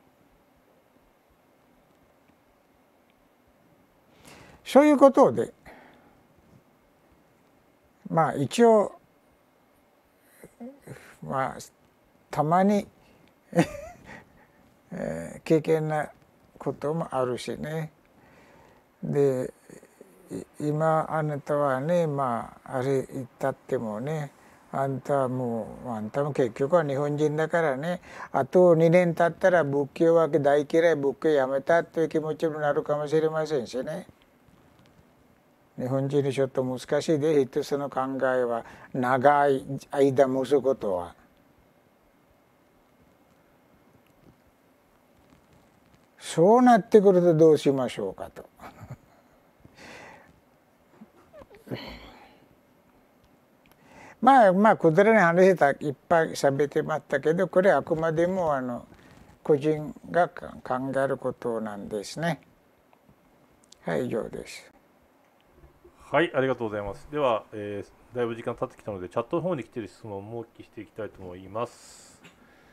そういうことで一応たまに危険なこともあるしね。で今あなたはねあれ言ったってもね、あんたも結局は日本人だからね、あと2年経ったら仏教は大嫌い、仏教やめたという気持ちになるかもしれませんしね。日本人にちょっと難しいで、一つの考えは長い間蒸すことは。そうなってくるとどうしましょうかと。くだらない話いっぱい喋ってましたけど、これはあくまでも個人が考えることなんですね。はい、以上です。 はい、ありがとうございます。では、だいぶ時間経ってきたので、チャットの方に来ている質問をお聞きしていきたいと思います。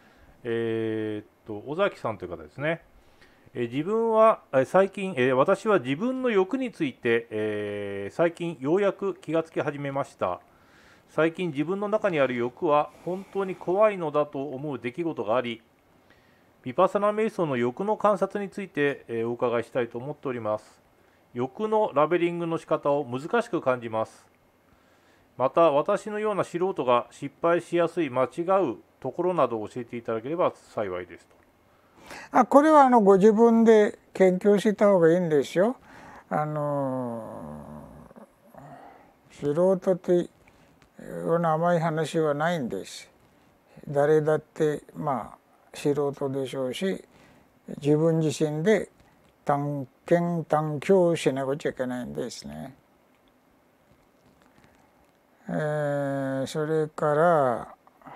尾崎さんという方ですね。自分は最近、私は自分の欲について、最近ようやく気がつき始めました。最近自分の中にある欲は本当に怖いのだと思う出来事があり、ヴィパッサナ瞑想の欲の観察について、お伺いしたいと思っております。欲のラベリングの仕方を難しく感じます。また私のような素人が失敗しやすい間違うところなどを教えていただければ幸いですと。 これはご自分で研究した方がいいんですよ。素人というような甘い話はないんです。誰だって素人でしょうし、自分自身で探検探求しなくちゃいけないんですね。それから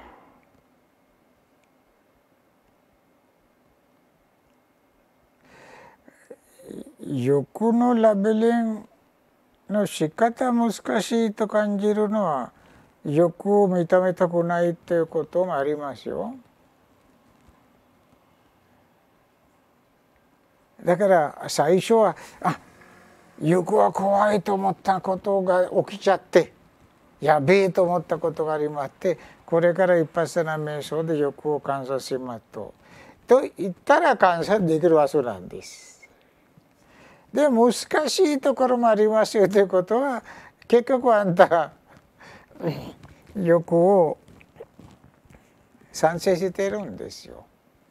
欲のラベリングの仕方難しいと感じるのは、欲を認めたくないということもありますよ。 だから最初は欲は怖いと思ったことが起きちゃってやべえと思ったことがありまして、これから一発な瞑想で欲を観察しますと言ったら観察できるはずなんです。で難しいところもありますよということは、結局あんたが欲を賛成しているんですよ。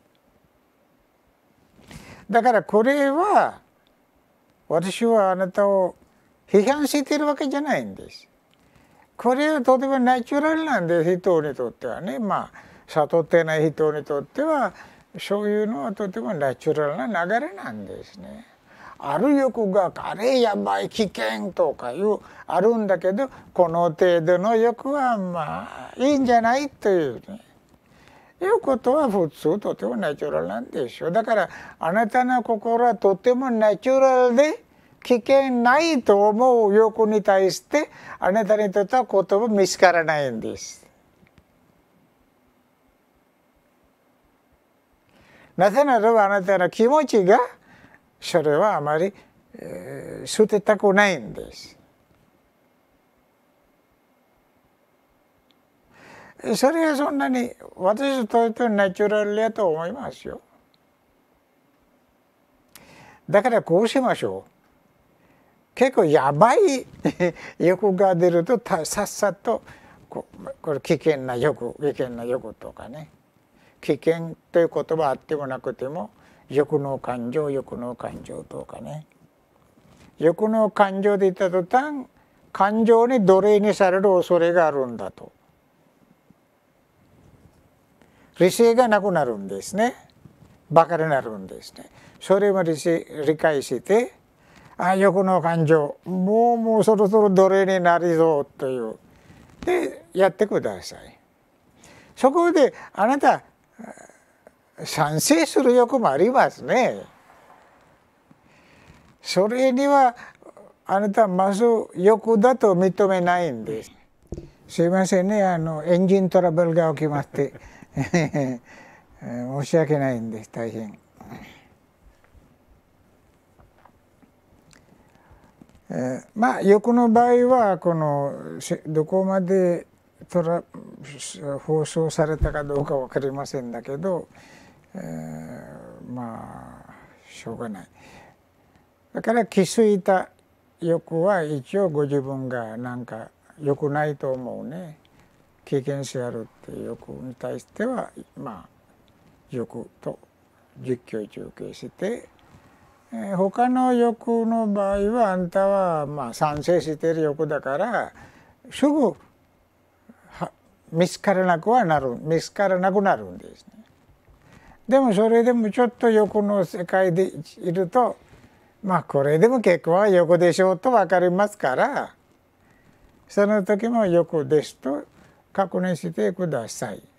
だからこれは私はあなたを批判しているわけじゃないんです。これはとてもナチュラルなんです、人にとってはね。悟ってない人にとってはそういうのはとてもナチュラルな流れなんですね。ある欲があれやばい危険とかいうあるんだけど、この程度の欲はいいんじゃないというね、いうことは普通とてもナチュラルなんですよ。だからあなたの心はとてもナチュラルで危険ないと思う欲に対してあなたにとっては言葉見つからないんです。なぜならばあなたの気持ちがそれはあまり、捨てたくないんです。それはそんなに私とってはナチュラルやと思いますよ。だからこうしましょう。結構やばい欲が出るとさっさとこれ危険な欲とかね、危険という言葉あってもなくても欲の感情とかね、欲の感情で言った途端感情に奴隷にされる恐れがあるんだと、理性がなくなるんですね。バカになるんですね。それまで理解して欲の感情もうそろそろ奴隷になりそうというでやってください。そこであなた賛成する欲もありますね。それにはあなたまず欲だと認めないんです。すいませんね、エンジントラブルが起きまして申し訳ないんです、大変。欲の場合はこのどこまで放送されたかどうか分かりませんだけど、しょうがない。だから気づいた欲は一応ご自分がなんか良くないと思うね、危険性あるっていう欲に対しては欲と実況中継して、他の欲の場合はあんたは賛成している欲だからすぐ見つからなくなるんですね。でもそれでもちょっと欲の世界でいるとこれでも結構は欲でしょうと分かりますから、その時も欲ですと確認してください。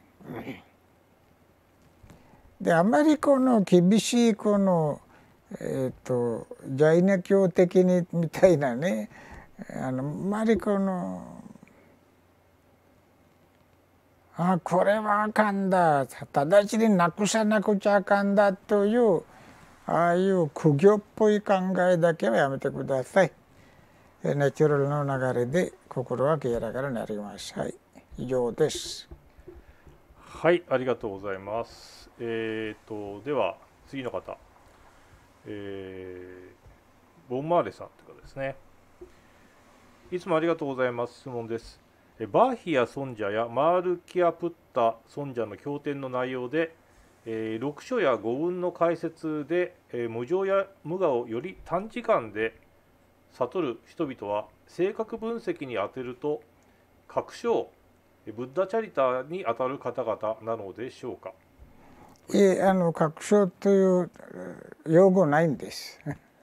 であまりこの厳しいこのジャイナ教的にみたいなね、あまりこのこれはあかんだ、直ちになくさなくちゃあかんだというああいう苦行っぽい考えだけはやめてください。ナチュラルの流れで心は清らかになります。はい、以上です。 はい、ありがとうございます。では次の方、ボンマーレさんという方ですね。いつもありがとうございます。質問です。バーヒヤ尊者やマールキアプッタ尊者の経典の内容で、6書や語運の解説で、無常や無我をより短時間で悟る人々は性格分析に当てると確証ブッダチャリタにあたる方々なのでしょうか。 いえ、確証という用語ないんです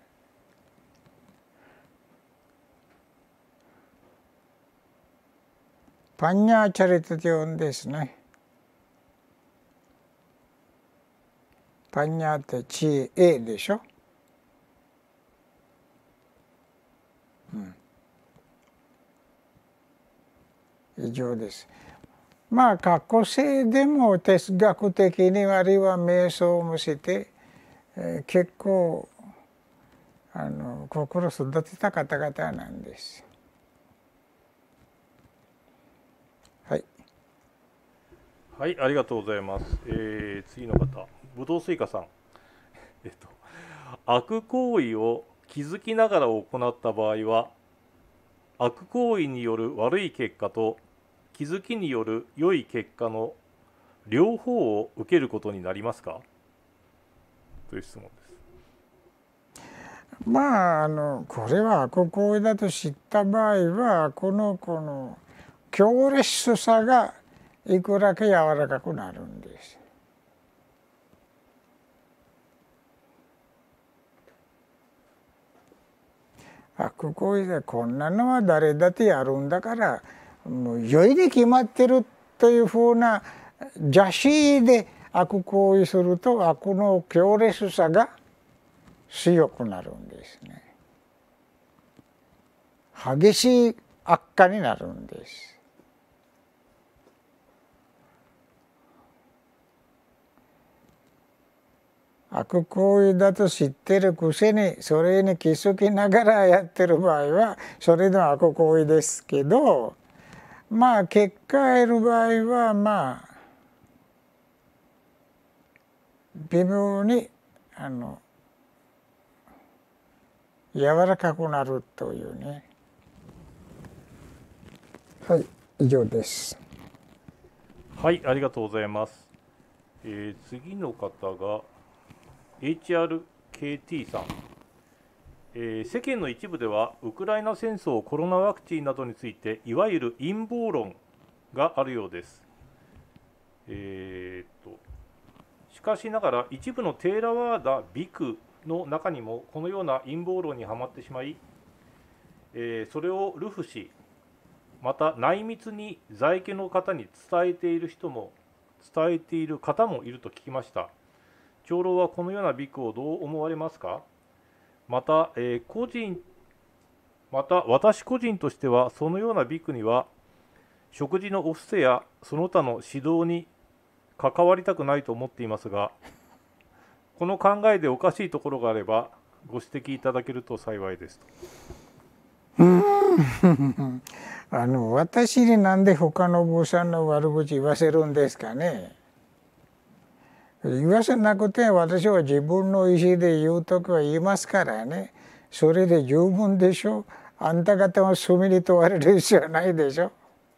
パンニャーチャリタと呼んですね。パンニャーって知恵でしょ。以上です。過去世でも哲学的にあるいは瞑想もして、結構心育てた方々なんです。はい。 はい、ありがとうございます。次の方、ぶどうスイカさん。悪行為を気づきながら行った場合は、悪行為による悪い結果と気づきによる良い結果の両方を受けることになりますか？という質問です。 まあこれは悪行為だと知った場合はこの強烈さがいくらか柔らかくなるんです。悪行為でこんなのは誰だってやるんだからもう良いに決まってるというふうな邪視で悪行為すると悪の強烈さが強くなるんですね。激しい悪化になるんです。悪行為だと知ってるくせにそれに気づきながらやってる場合はそれの悪行為ですけど、まあ結果得る場合はまあ微妙に柔らかくなるというね。はい、以上です。 はい、ありがとうございます。次の方が HRKT さん。世間の一部ではウクライナ戦争、コロナワクチンなどについていわゆる陰謀論があるようです。しかしながら一部のテーラワーダ・ビクの中にもこのような陰謀論にはまってしまい、それを流布し、また内密に在家の方に伝えている方もいると聞きました。長老はこのようなビクをどう思われますか？また、私個人としてはそのようなビクには食事のお布施やその他の指導に関わりたくないと思っていますが、この考えでおかしいところがあればご指摘いただけると幸いですと。 私になんで他の坊さんの悪口言わせるんですかね。言わせなくて私は自分の意思で言うときは言いますからね。それで十分でしょ。あんた方は罪に問われる必要はないでしょ。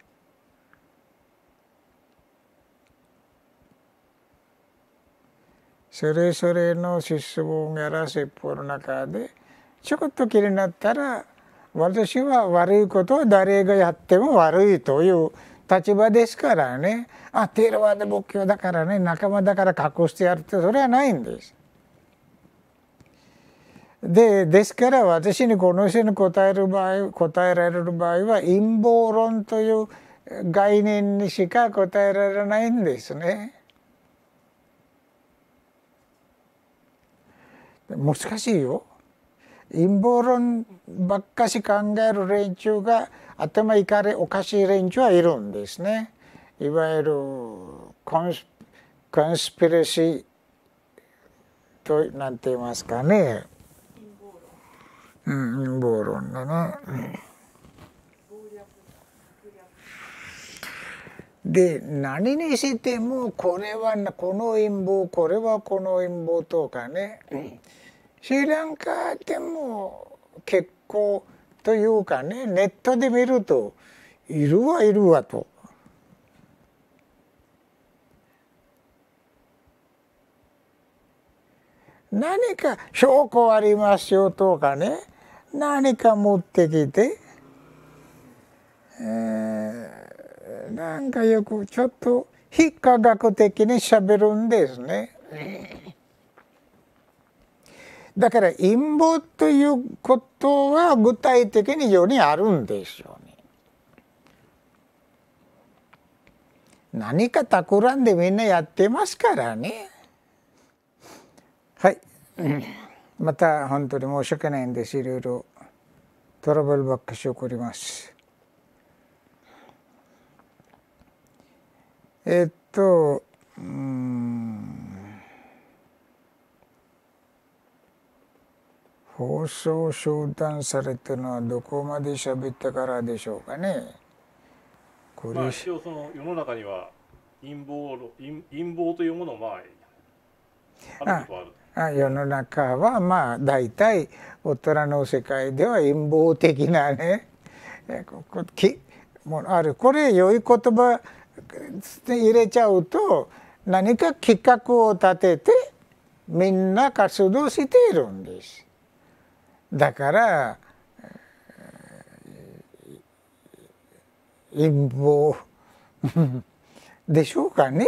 それぞれの質問やら説法の中でちょっと気になったら、私は悪いことは誰がやっても悪いという立場ですからね。テーラワーダ仏教だからね、仲間だから隠してやるってそれはないんです。ですから私にこの人に答えられる場合は陰謀論という概念にしか答えられないんですね。難しいよ。陰謀論ばっかし考える連中が頭いかれおかしい連中はいるんですね。いわゆるコンスピレシーとなんて言いますかね。陰謀論だね。で何にしてもこれはこの陰謀これはこの陰謀とかね、スリランカでも結構というかね、ネットで見るといるはいるわと。何か証拠ありますよとかね、何か持ってきて、なんかよくちょっと非科学的にしゃべるんですね。だから陰謀ということは具体的に世にあるんですよね。何か企んでみんなやってますからね。はい、また本当に申し訳ないんです。いろいろトラブルばっかし起こります。 放送遮断されてるのはどこまで喋ってからでしょうかね。 一応その世の中には陰謀というものもあることはある。 世の中は大体大人の世界では陰謀的なねもある。これ良い言葉入れちゃうと何か企画を立ててみんな活動しているんです。だから陰謀でしょうかね。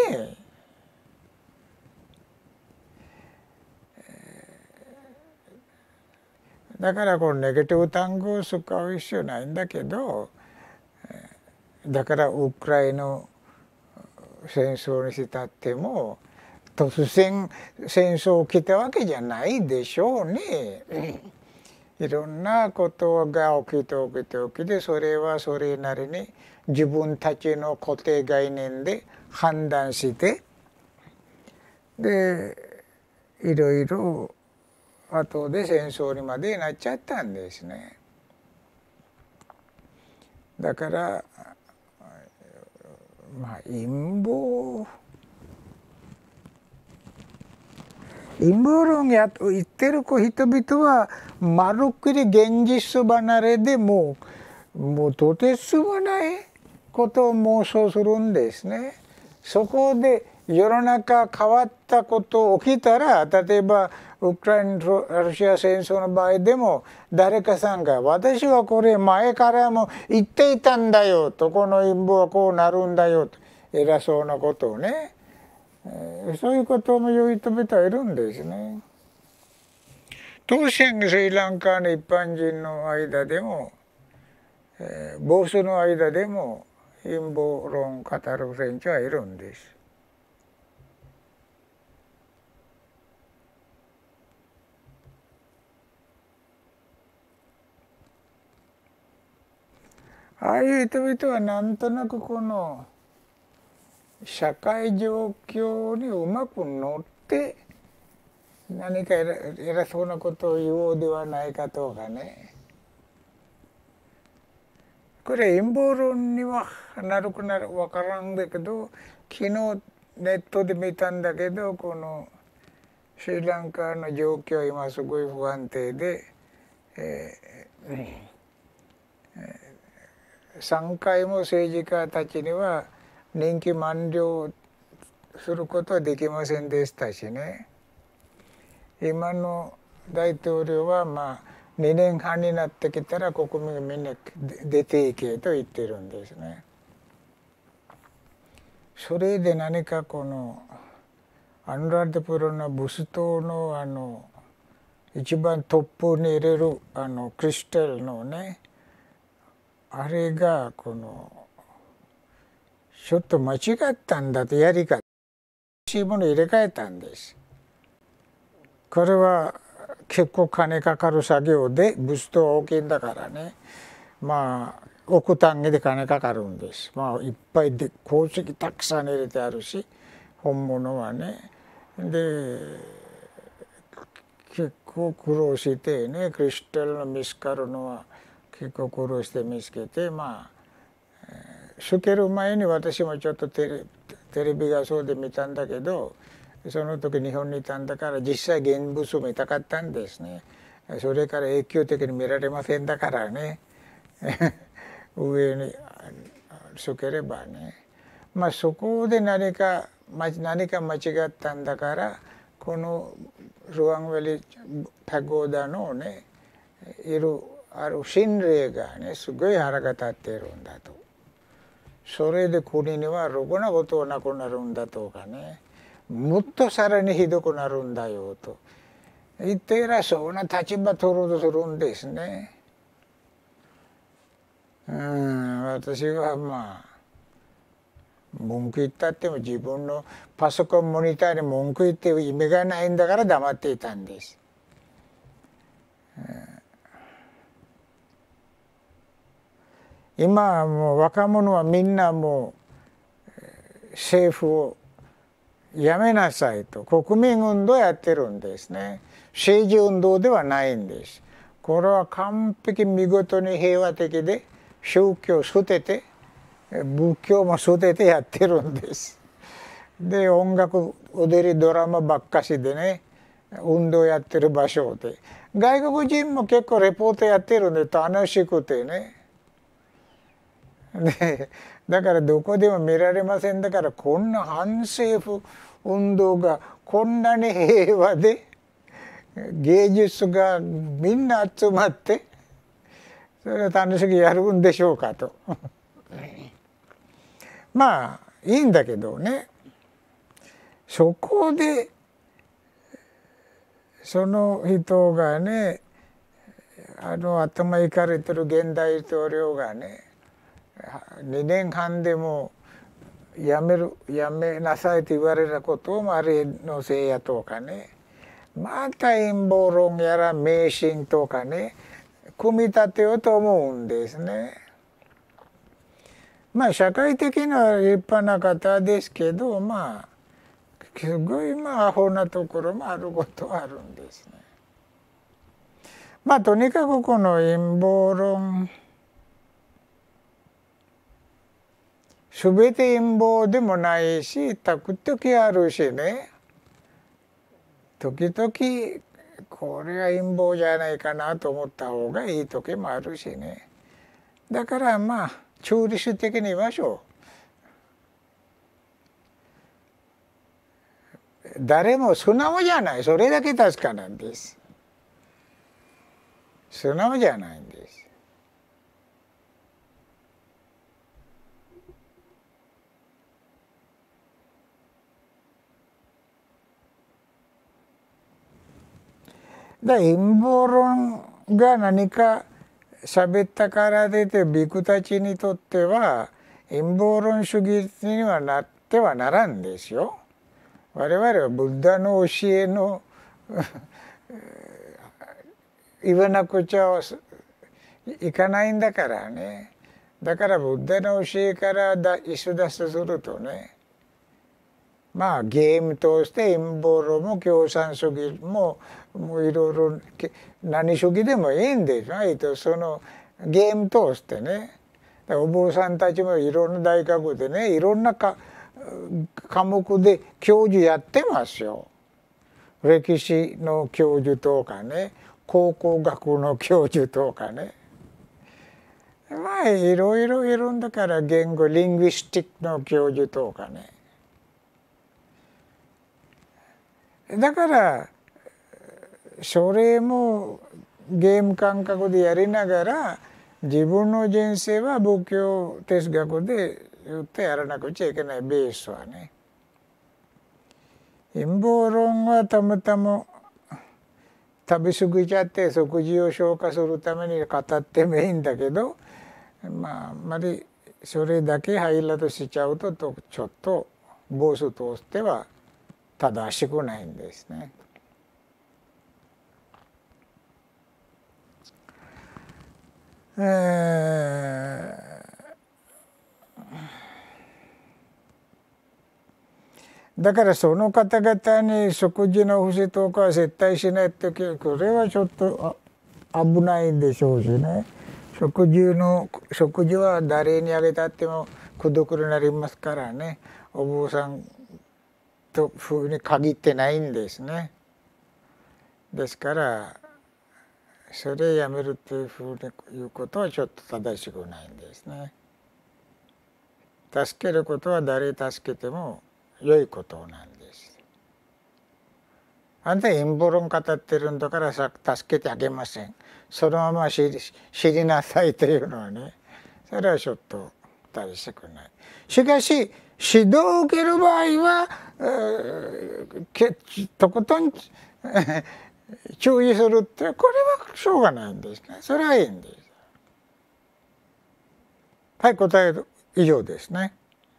だからこのネガティブ単語を使う必要ないんだけど、だからウクライナ戦争にしたっても突然戦争来たわけじゃないでしょうね。いろんなことが起きてそれはそれなりに自分たちの固定概念で判断してでいろいろ後で戦争にまでなっちゃったんですね。だから陰謀論言ってる人々はまるっきり現実離れでもうとてつもないことを妄想するんですね。そこで世の中変わったこと起きたら、例えばウクライナロシア戦争の場合でも誰かさんが私はこれ前からも言っていたんだよと、この陰謀はこうなるんだよと偉そうなことをね、そういうことも言う人々はいるんですね。当然スリランカの一般人の間でも、ボスの間でも陰謀論を語る連中はいるんです。ああいう人々はなんとなくこの社会状況にうまく乗って何か偉そうなことを言おうではないかとかね。これ陰謀論にはなるか分からんだけど、昨日ネットで見たんだけど、このスリランカの状況は今すごい不安定で、3回も政治家たちには任期満了することはできませんでしたしね。今の大統領は2年半になってきたら国民がみんな出ていけと言ってるんですね。それで何かこのアヌラーダプラのブス島の一番トップに入れるクリスタルのね、あれがこのちょっと間違ったんだと、やり方欲しいものを入れ替えたんです。これは結構金かかる作業で、ブス島は大きいんだからね、億単位で金かかるんです。いっぱいで鉱石たくさん入れてあるし、本物はね。で結構苦労してね、クリスタルの見つかるのは結構苦労して見つけて、つける前に私もちょっとテレビ画像で見たんだけど、その時日本にいたんだから実際現物を見たかったんですね。それから永久的に見られませんだからね上につければね、そこで何か間違ったんだから、このルアンウェリパゴダのねある神霊がねすごい腹が立っているんだと、それで国にはろくなことはなくなるんだとかね、もっとさらにひどくなるんだよと言って偉そうな立場取ろうとするんですね。私は文句言ったっても自分のパソコンモニターに文句言って意味がないんだから黙っていたんです。今はもう若者はみんなもう政府をやめなさいと国民運動やってるんですね。政治運動ではないんです。これは完璧見事に平和的で宗教を捨てて仏教も捨ててやってるんです。で音楽踊りドラマばっかしでね運動やってる場所で外国人も結構レポートやってるんで楽しくてね。でだからどこでも見られません。だからこんな反政府運動がこんなに平和で芸術がみんな集まってそれは楽しくやるんでしょうかとまあいいんだけどね、そこでその人がね頭いかれてる現大統領がね2年半でもやめなさいと言われたこともあれのせいやとかね、また陰謀論やら迷信とかね組み立てようと思うんですね。まあ社会的な立派な方ですけどまあすごいアホなところもあることはあるんですね。まあとにかくこの陰謀論全て陰謀でもないし時々あるしね、時々これは陰謀じゃないかなと思った方がいい時もあるしね。だからまあ中立的に言いましょう。誰も素直じゃない、それだけ確かなんです。素直じゃないんです。陰謀論が何か喋ったから出てビクたちにとっては陰謀論主義にはなってはならんですよ。我々はブッダの教えの言わなくちゃいかないんだからね。だからブッダの教えから逸脱するとね、まあゲーム通して陰謀論も共産主義もいろいろ何主義でもいいんですよ。そのゲーム通してね、お坊さんたちもいろんな大学でねいろんな科目で教授やってますよ。歴史の教授とかね考古学の教授とかね、まあいろいろいるんだから言語リングイスティックの教授とかね。だからそれもゲーム感覚でやりながら自分の人生は仏教哲学で言ってやらなくちゃいけないベースはね。陰謀論はたまたま食べ過ぎちゃって食事を消化するために語ってもいいんだけど、まああんまりそれだけハイライトしちゃうとちょっとボスとしては正しくないんですね。だからその方々に食事の不正とかは絶対しないってこれはちょっと危ないんでしょうしね。食事は誰にあげたっても孤独になりますからね。お坊さんと風に限ってないんですね。ですからそれやめるっていうふうに言うことはちょっと正しくないんですね。助けることは誰助けても良いことなんです。あんた陰謀論語ってるんだから助けてあげません。そのまま知りなさいというのはね、それはちょっと正しくない。しかし指導を受ける場合はとことん注意するってこれはしょうがないんですね。それはいいんです。はい、答え以上ですね。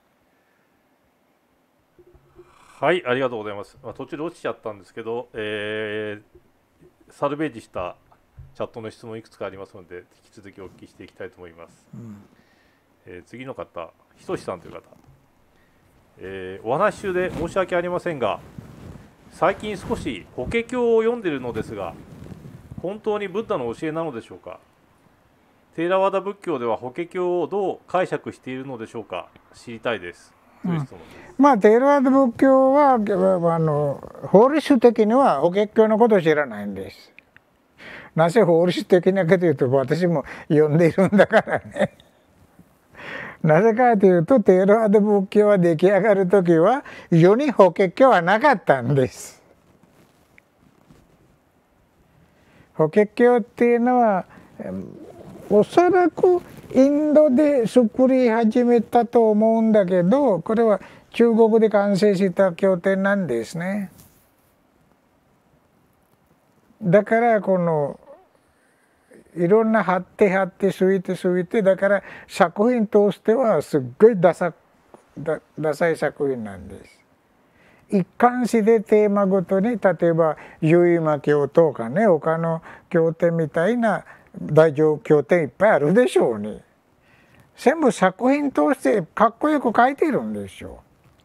はい、ありがとうございます。途中で落ちちゃったんですけど、サルベージしたチャットの質問いくつかありますので引き続きお聞きしていきたいと思います。次の方、ひとしさんという方、 お話し中で申し訳ありませんが、最近少し法華経を読んでいるのですが、本当にブッダの教えなのでしょうか。テーラワダ仏教では法華経をどう解釈しているのでしょうか。知りたいです。という質問です。 まあテーラワダ仏教は法律的には法華経のことを知らないんです。なぜ法律的なかというと、私も読んでいるんだからね。なぜかというと、テーラワダ仏教は出来上がる時は世に法華経はなかったんです。法華経っていうのはおそらくインドで作り始めたと思うんだけど、これは中国で完成した経典なんですね。だからこのいろんな貼ってすいてだから作品としてはすっごいダサい作品なんです。一貫してテーマごとに、例えば結馬経とかね、他の経典みたいな大乗経典いっぱいあるでしょうに。全部作品としてかっこよく書いているんですよ。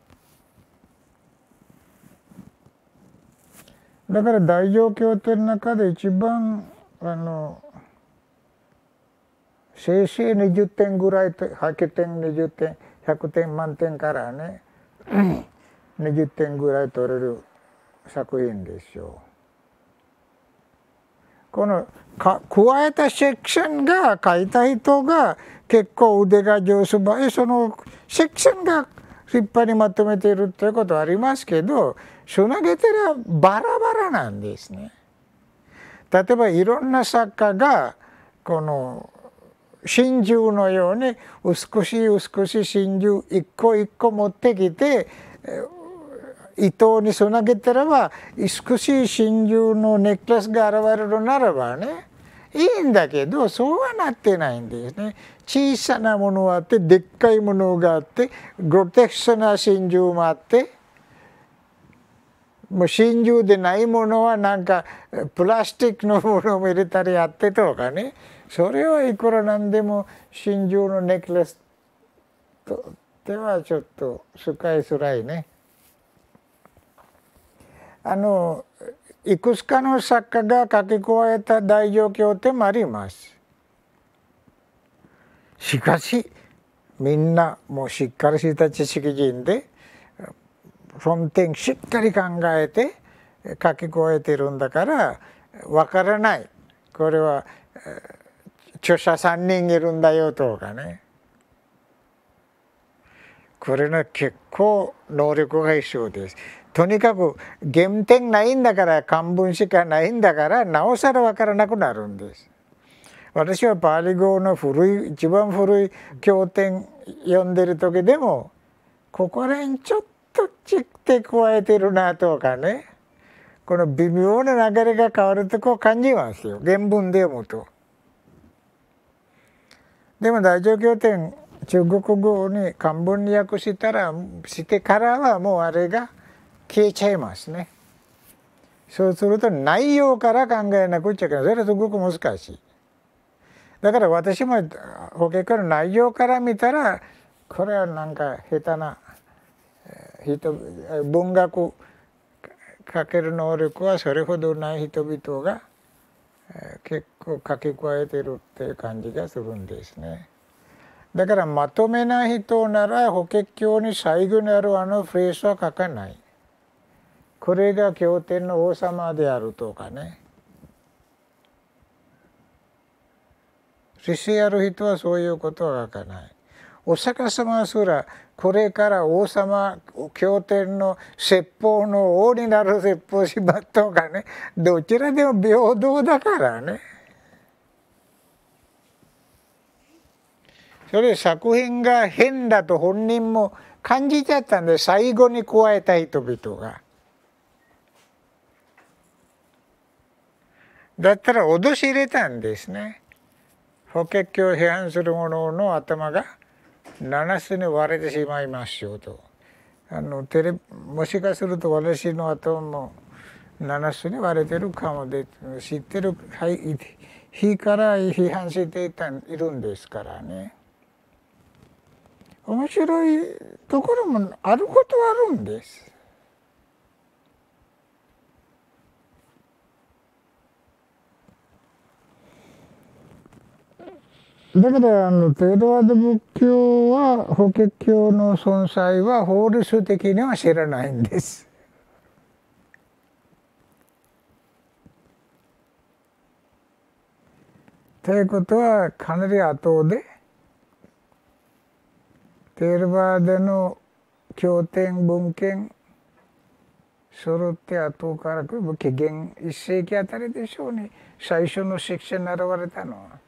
だから大乗経典の中で一番せいぜい20点ぐらいと、100点20点100点満点からね20点ぐらい取れる作品ですよ。この加えたセクションが書いた人が結構腕が上手場合、そのセクションが立派にまとめているということはありますけど、つなげたらバラバラなんですね。例えばいろんな作家がこの真珠のように美しい真珠一個一個持ってきて糸につなげたらば美しい真珠のネックレスが現れるならばね、いいんだけど、そうはなってないんですね。小さなものがあって、でっかいものがあって、グロテクスな真珠もあって、もう真珠でないものはなんかプラスチックのものを入れたりやってとかね、それはいくらなんでも真珠のネックレスとではちょっと使いづらいね。いくつかの作家が書き加えた大乗経典もあります。しかしみんなもうしっかりした知識人で本点しっかり考えて書き加えてるんだからわからない。これは著者3人いるんだよとかね。これね結構能力が必要です。とにかく原点ないんだから、漢文しかないんだから、なおさら分からなくなるんです。私はパーリ語の一番古い経典読んでる時でも、ここら辺ちょっとちって加えてるなとかね、この微妙な流れが変わるとこう感じますよ、原文で読むと。でも大乗経典中国語に漢文に訳してからはもうあれが消えちゃいますね。そうすると内容から考えなくちゃいけない。それはすごく難しい。だから私も法華経の内容から見たら、これはなんか下手な文学書ける能力はそれほどない人々が結構書き加えてるっていう感じがするんですね。だからまとめない人なら法華経に最後にあるフレーズは書かない。これが経典の王様であるとかね。知識ある人はそういうことは書かない。お釈迦様すらこれから王様経典の説法の王になる説法しまっとかね、どちらでも平等だからね。それ作品が変だと本人も感じちゃったんで、最後に加えた人々が。だったら脅し入れたんですね。法華経を批判する者の頭が7つに割れてしまいますよと。もしかすると私の頭も7つに割れてるかもで、知ってる日から批判しているんですからね。 面白いところもあることはあるんです。だからテーラワード仏教は法華経の存在は法律的には知らないんです。ということはかなり後でテーラワードの経典文献揃って後から紀元1世紀あたりでしょうに最初の釋迦に現れたのは。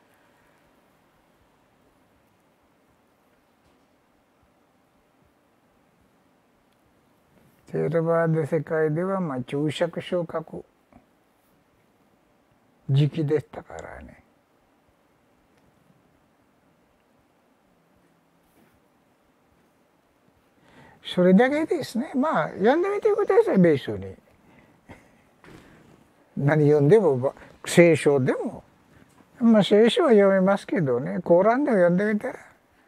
テーラワード世界では注釈書を書く時期でしたからね。それだけですね。読んでみてください、別に。何読んでも聖書でも聖書は読めますけどね、コーランでも読んでみたら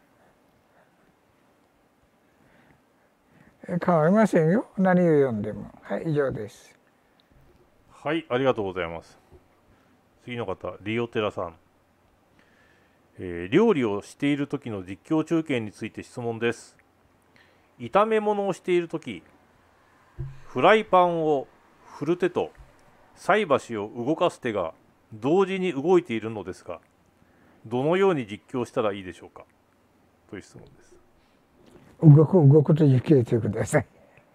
変わりませんよ、何を読んでも。はい、以上です。 はい、ありがとうございます。次の方、リオテラさん。料理をしている時の実況中継について質問です。炒め物をしている時、フライパンを振る手と菜箸を動かす手が同時に動いているのですが、どのように実況したらいいでしょうか、という質問です。 動くと実況してください。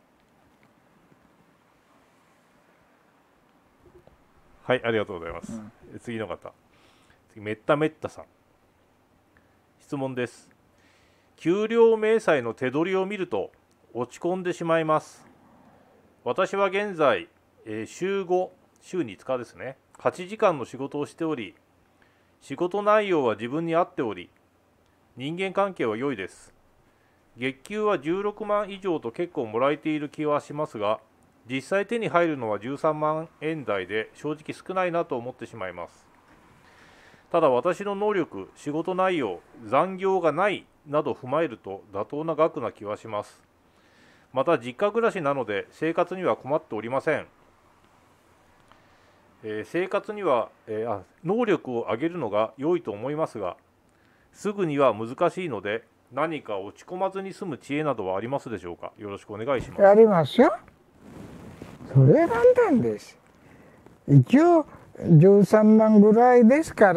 はい、ありがとうございます。次の方、めっためったさん。質問です。給料明細の手取りを見ると落ち込んでしまいます。私は現在、週5、週に5日ですね、8時間の仕事をしており、仕事内容は自分に合っており、人間関係は良いです。月給は16万以上と結構もらえている気はしますが、実際手に入るのは13万円台で正直少ないなと思ってしまいます。ただ私の能力、仕事内容、残業がないなど踏まえると妥当な額な気はします。また実家暮らしなので生活には困っておりません。生活には、能力を上げるのが良いと思いますが、すぐには難しいので、何か落ち込まずに済む知恵などはありますでしょうか。よろしくお願いします。 ありますよ。それは簡単です。一応13万ぐらいですから、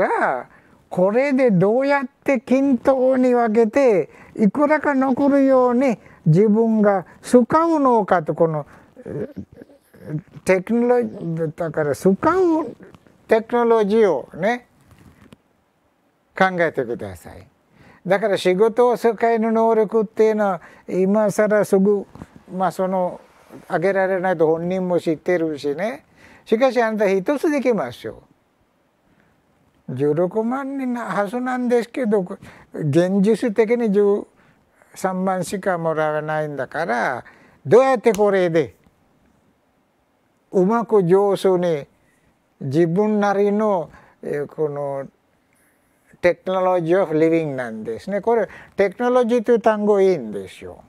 これでどうやって均等に分けていくらか残るように自分が使うのかと、このテクノロジーだから使うテクノロジーをね考えてください。だから仕事を使える能力っていうのは今更すぐ上げられないと本人も知ってるしね。しかしあなた一つできますよ。16万人なはずなんですけど、現実的に13万しかもらわないんだから、どうやってこれでうまく上手に自分なりのこのテクノロジーオフリビングなんですね。これテクノロジーという単語いいんですよ。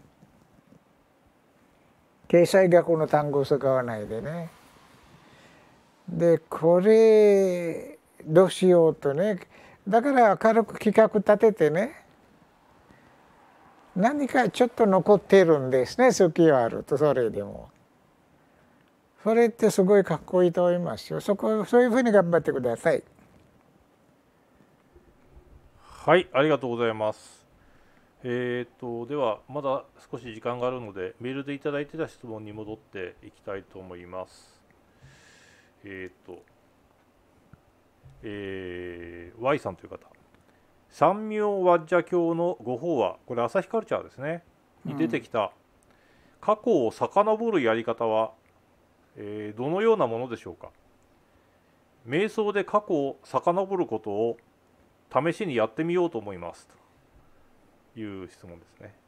経済学の単語を使わないでね。でこれどうしようとね、だから軽く企画立ててね、何かちょっと残っているんですね、好きはあると。それでもそれってすごいかっこいいと思いますよ。そういうふうに頑張ってください。 はい、ありがとうございます。ではまだ少し時間があるので、メールでいただいてた質問に戻っていきたいと思います。Y さんという方、三明ワッジャ教の御法話、これ朝日カルチャーですねに出てきた過去を遡るやり方は、どのようなものでしょうか。瞑想で過去を遡ることを試しにやってみようと思いますという質問ですね。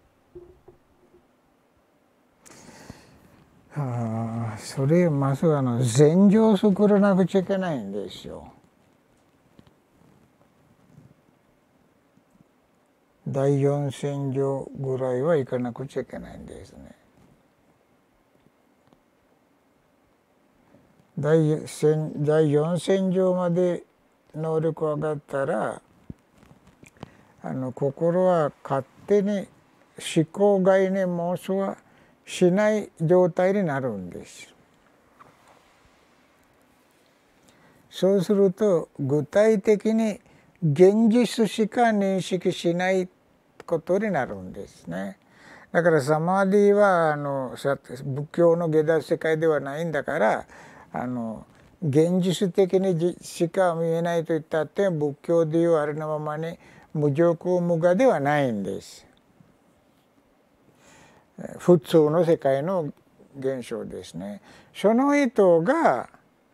それまず禅定を作らなくちゃいけないんですよ。 第四戦場ぐらいは行かなくちゃいけないんですね。第四戦場まで能力上がったら心は勝手に思考概念妄想はしない状態になるんです。そうすると具体的に現実しか認識しないことになるんですね。だからサマディは仏教の下脱世界ではないんだから現実的にしか見えないといったって仏教でいうありのままに無常空無我ではないんです。普通の世界の現象ですね。その人が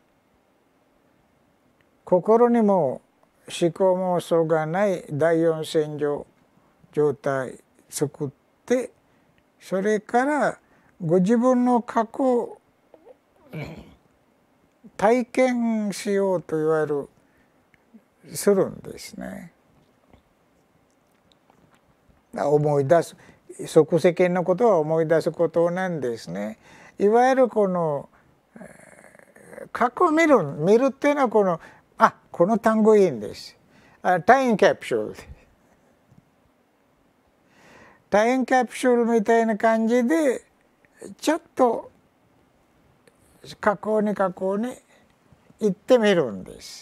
心にも思考妄想がない第四戦場状態作ってそれからご自分の過去を体験しようといわゆるするんですね。思い出す即世間のことは思い出すことなんですね。いわゆるこの過去を見るっていうのはこの単語いいんです。タイムキャプシュル。タイムキャプシュルみたいな感じでちょっと過去に行ってみるんです。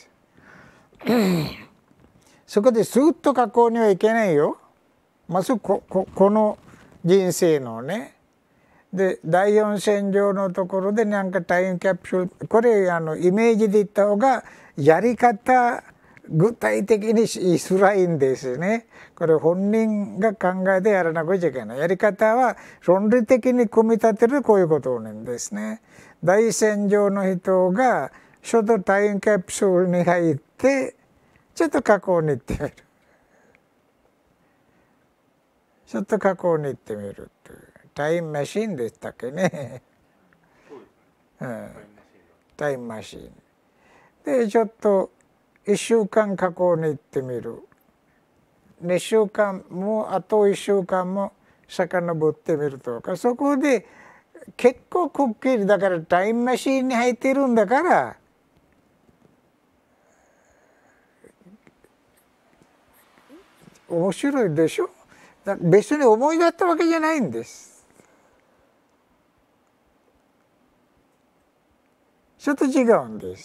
そこでスーッと過去にはいけないよ。まずこの人生のね。で第四戦場のところでなんかタイムキャプシュルこれイメージで言った方がやり方具体的にしづらいんですね。これ本人が考えてやらなくちゃいけない。やり方は論理的に組み立てるこういうことなんですね。大戦場の人がちょっとタイムキャプシュルに入ってちょっと過去に行ってみる。ちょっと過去に行ってみるという。タイムマシンでしたっけね。タイムマシン。でちょっと1週間過去に行ってみる。2週間もあと1週間も遡ってみるとかそこで結構くっきりだからタイムマシンに入っているんだから面白いでしょ。別に思い出ったわけじゃないんです。ちょっと違うんです。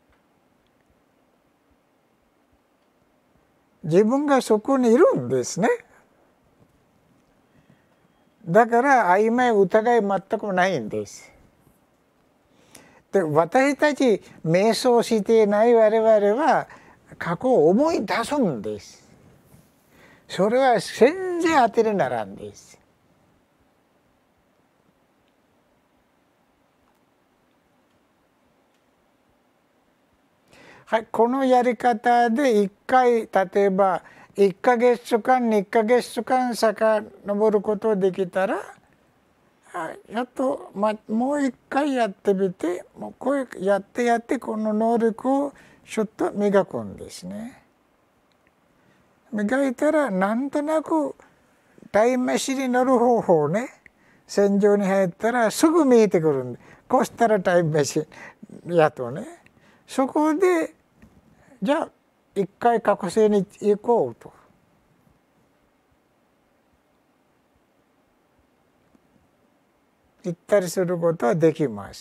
自分がそこにいるんですね。だから曖昧疑い全くないんです。で私たち瞑想していない我々は過去を思い出すんです。それは全然当てにならんです。はい、このやり方で1回例えば1ヶ月間2ヶ月間遡ることができたらやっと、もう1回やってみてもうこうやってこの能力をちょっと磨くんですね。磨いたらなんとなくタイムマシンに乗る方法ね戦場に入ったらすぐ見えてくるんでこうしたらタイムマシンやとねそこでじゃあ一回過去世に行こうと。行ったりすることはできます。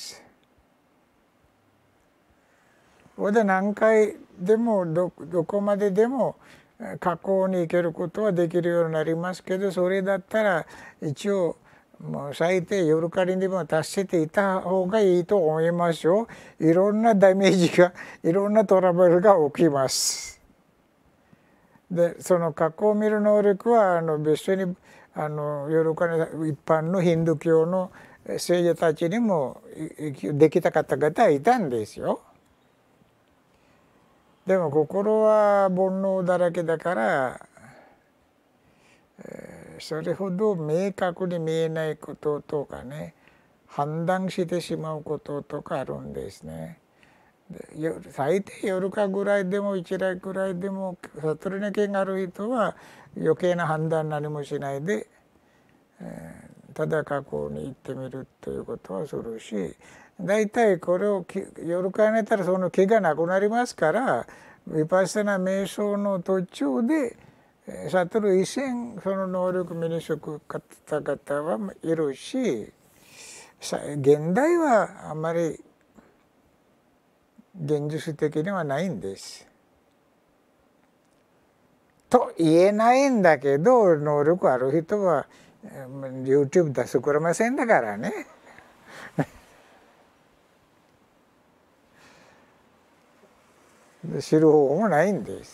ここで何回でもどこまででも過去に行けることはできるようになりますけどそれだったら一応もう最低夜かりにでも達していた方がいいと思いますよ。いろんなダメージがいろんなトラブルが起きます。でその過去を見る能力は別に夜かり一般のヒンドゥー教の聖者たちにもできた方々はいたんですよ。でも心は煩悩だらけだからそれほど明確に見えないこととかね判断してしまうこととかあるんですね。 最低夜かぐらいでも1台ぐらいでも悟りの権がある人は余計な判断何もしないで、ただ過去に行ってみるということはするし、大体これを夜か寝たらその気がなくなりますから、ヴィパッサナ瞑想の途中で悟る以前その能力身につく方々はいるし、現代はあんまり現実的にはないんです。と言えないんだけど、能力ある人は YouTube 出してくれませんだからね。知る方法もないんです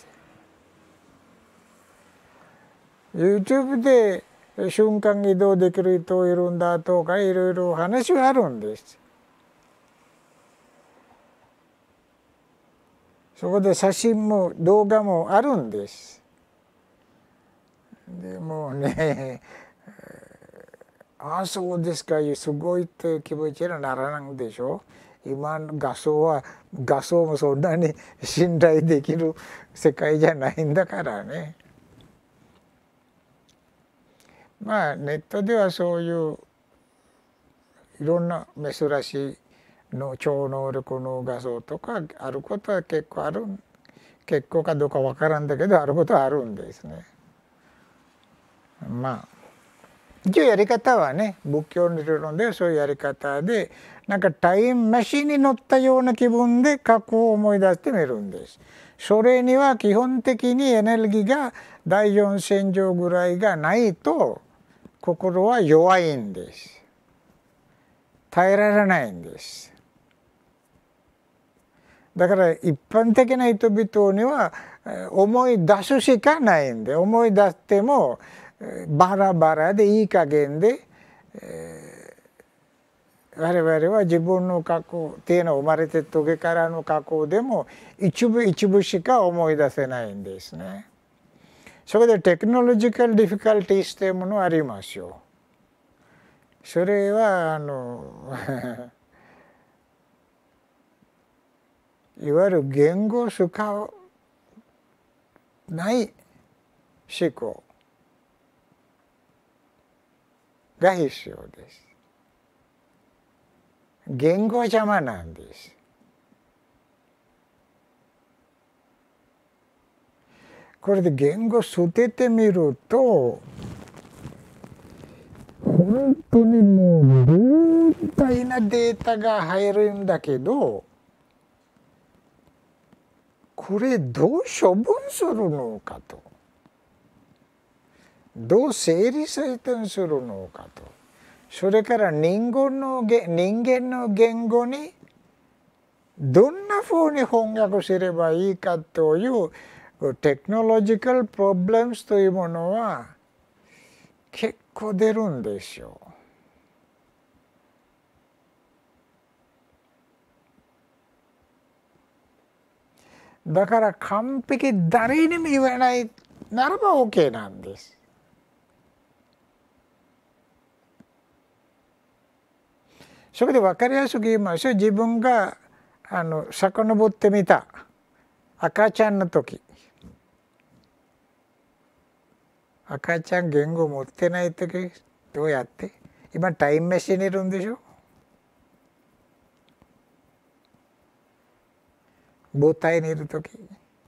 。YouTube で瞬間移動できる人いるんだとかいろいろ話はあるんです。そこで写真も動画もあるんです。でもね、ああそうですか、すごいって気持ちにはならないでしょ。今の画像もそんなに信頼できる世界じゃないんだからね。まあネットではそういういろんな珍しい超能力の画像とかあることは結構ある、結構かどうかわからんだけどあることはあるんですね。まあ一応やり方はね、仏教の理論ではそういうやり方で、なんかタイムマシンに乗ったような気分で過去を思い出してみるんです。それには基本的にエネルギーが第四線上ぐらいがないと心は弱いんです。耐えられないんです。だから一般的な人々には思い出すしかないんで、思い出してもバラバラでいい加減で、我々は自分の過去っていうのは生まれて時からの過去でも一部しか思い出せないんですね。そこでテクノロジカルディフィカルティーというものがありますよ。それはいわゆる言語を使わない思考が必要です。言語は邪魔なんです。これで言語を捨ててみると本当にもう膨大なデータが入るんだけど、これどう処分するのかと、どう整理整頓するのかと、それから人間の言語にどんなふうに翻訳すればいいかというテクノロジカルプロブレムスというものは結構出るんですよ。だから完璧誰にも言わないならば OK なんです。それで分かりやすく言いましょう。自分が遡ってみた赤ちゃんの時、赤ちゃん言語を持ってない時どうやって、今タイムマシンにいるんでしょ。母体にいる時、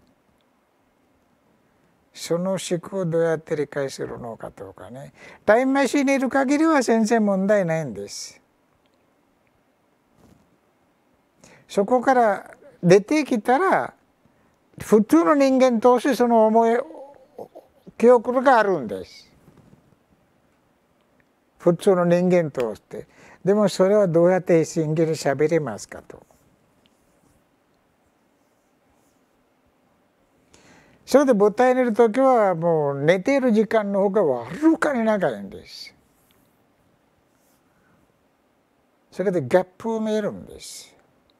その思考をどうやって理解するのかとかね。タイムマシンにいる限りは全然問題ないんです。そこから出てきたら普通の人間としてその思い記憶があるんです。普通の人間として。でもそれはどうやって真剣にしゃべりますかと。それで母体にいる時はもう寝ている時間の方がはるかに長いんです。それでギャップを見えるんです。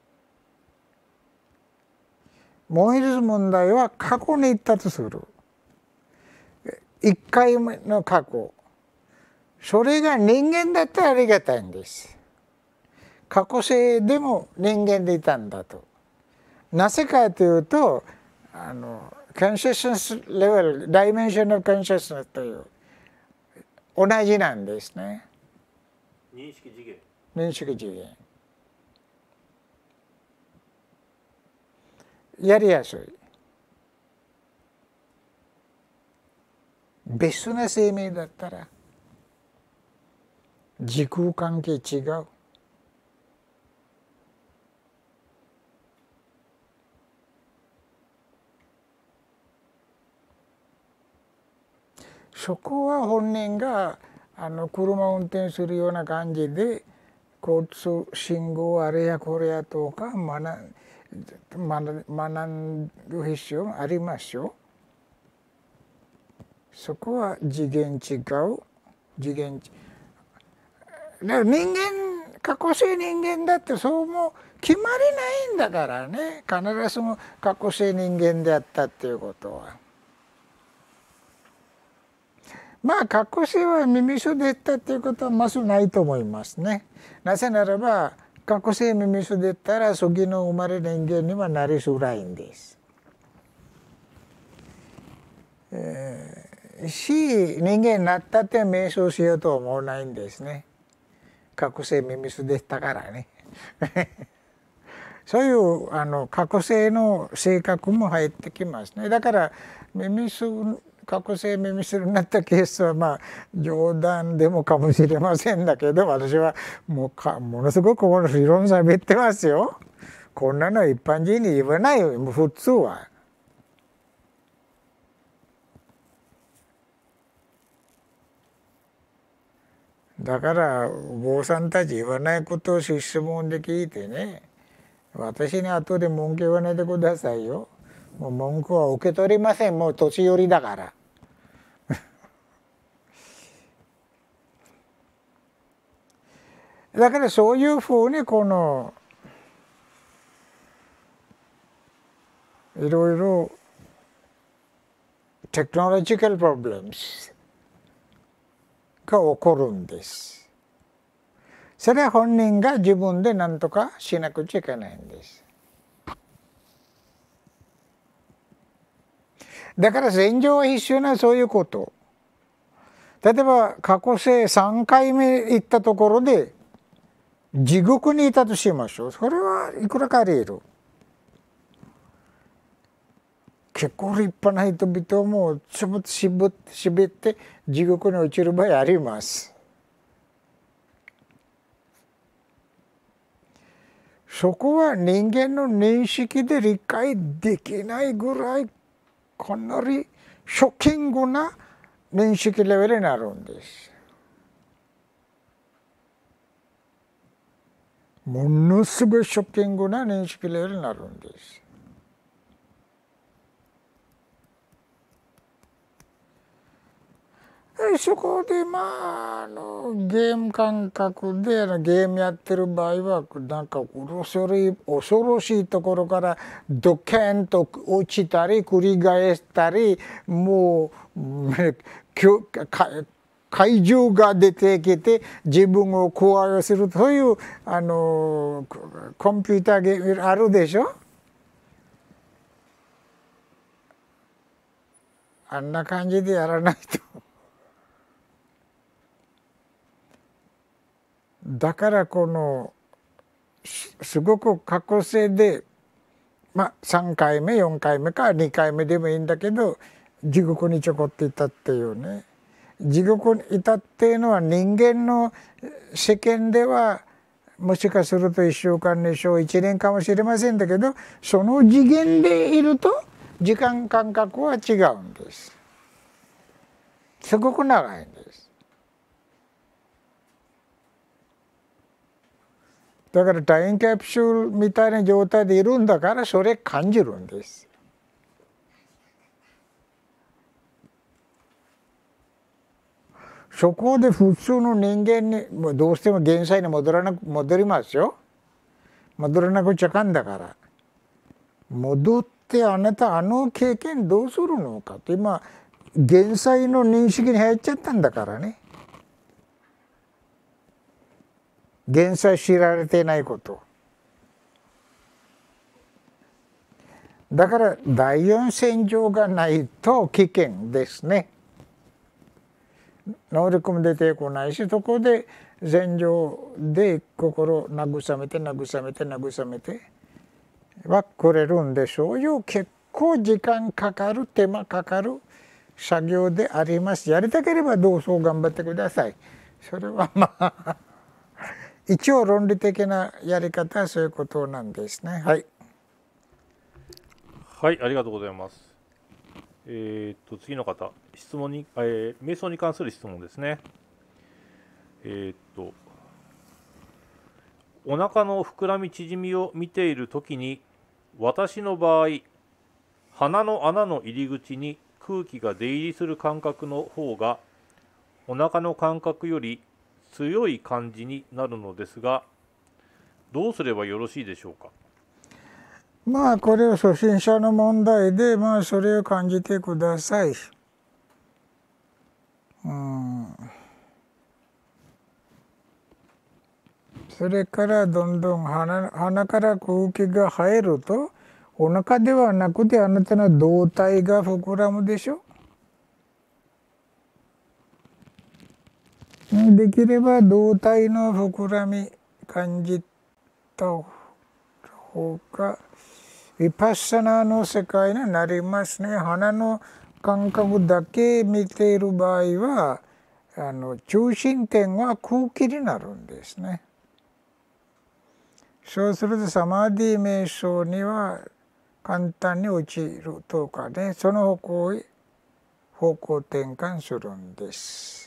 もう一つ問題は過去に行ったとする。一回目の過去。それが人間だったらありがたいんです。過去世でも人間でいたんだと。 なぜかというとコンシャスネスレベル、ダイメンションのコンシャスネスという同じなんですね。 認識次元。 認識次元。やりやすい。別な生命だったら時空関係違う。そこは本人が車を運転するような感じで交通信号あれやこれやとか学ぶ必要がありますよ。そこは次元違う。次元だから人間過去性人間だってそうも決まりないんだからね。必ずしも過去性人間であったっていうことは。まあ過去性は耳素であったっていうことはまずないと思いますね。なぜならば過去性耳素であったら次の生まれ人間にはなりづらいんです。し人間になったって瞑想しようとは思わないんですね。過去性耳素でしたからね。そういう過去性の性格も入ってきますね。だから過去性耳素になったケースはまあ冗談でもかもしれませんだけど、私はものすごくこの理論喋ってますよ。こんなの一般人に言わないよ普通は。だからお坊さんたち言わないことを質問で聞いてね、私に後で文句言わないでくださいよ。もう文句は受け取りません。もう年寄りだから。だからそういうふうにこのいろいろテクノロジカルプロブレムスが起こるんです。それは本人が自分で何とかしなくちゃいけないんです。だから禅定は必要なそういうこと。例えば過去世3回目行ったところで地獄にいたとしましょう。それはいくらかあり得る。結構立派な人々もちょっと渋って地獄に落ちる場合あります。そこは人間の認識で理解できないぐらいかなりショッキングな認識レベルになるんです。ものすごいショッキングな認識レベルになるんです。そこでまあゲーム感覚でゲームやってる場合はなんか恐ろしいところからドケンと落ちたり繰り返したり、もう怪獣が出てきて自分を怖がらせるというコンピューターゲームあるでしょ。あんな感じでやらないと。だからこのすごく過去性でまあ3回目4回目か2回目でもいいんだけど地獄にちょこっていたっていうね。地獄にいたっていうのは人間の世間ではもしかすると1週間2週1年かもしれませんだけど、その次元でいると時間感覚は違うんです。すごく長いんです。だからタイムキャプシュルみたいな状態でいるんだからそれ感じるんです。そこで普通の人間にどうしても現在に戻りますよ。戻らなくちゃかんだから。戻ってあなた経験どうするのかって今現在の認識に入っちゃったんだからね。現在知られていないこと。 だから第四戦場がないと危険ですね。能力も出てこないし、そこで戦場で心を慰めてはくれるんで、そういう結構時間かかる、手間かかる作業であります。やりたければどうぞ頑張ってください。それはまあ一応論理的なやり方はそういうことなんですね。はい。 はい、ありがとうございます。次の方、質問に、瞑想に関する質問ですね。お腹の膨らみ縮みを見ているときに、私の場合、鼻の穴の入り口に空気が出入りする感覚の方が、お腹の感覚より強い感じになるのですが、どうすればよろしいでしょうか。 まあこれは初心者の問題で、まあそれを感じてください。それからどんどん鼻から空気が入ると、お腹ではなくてあなたの胴体が膨らむでしょ。できれば胴体の膨らみ感じた方がヴィパッサナーの世界になりますね。鼻の感覚だけ見ている場合は中心点は空気になるんですね。そうするとサマディ瞑想には簡単に落ちるとかね、その方向転換するんです。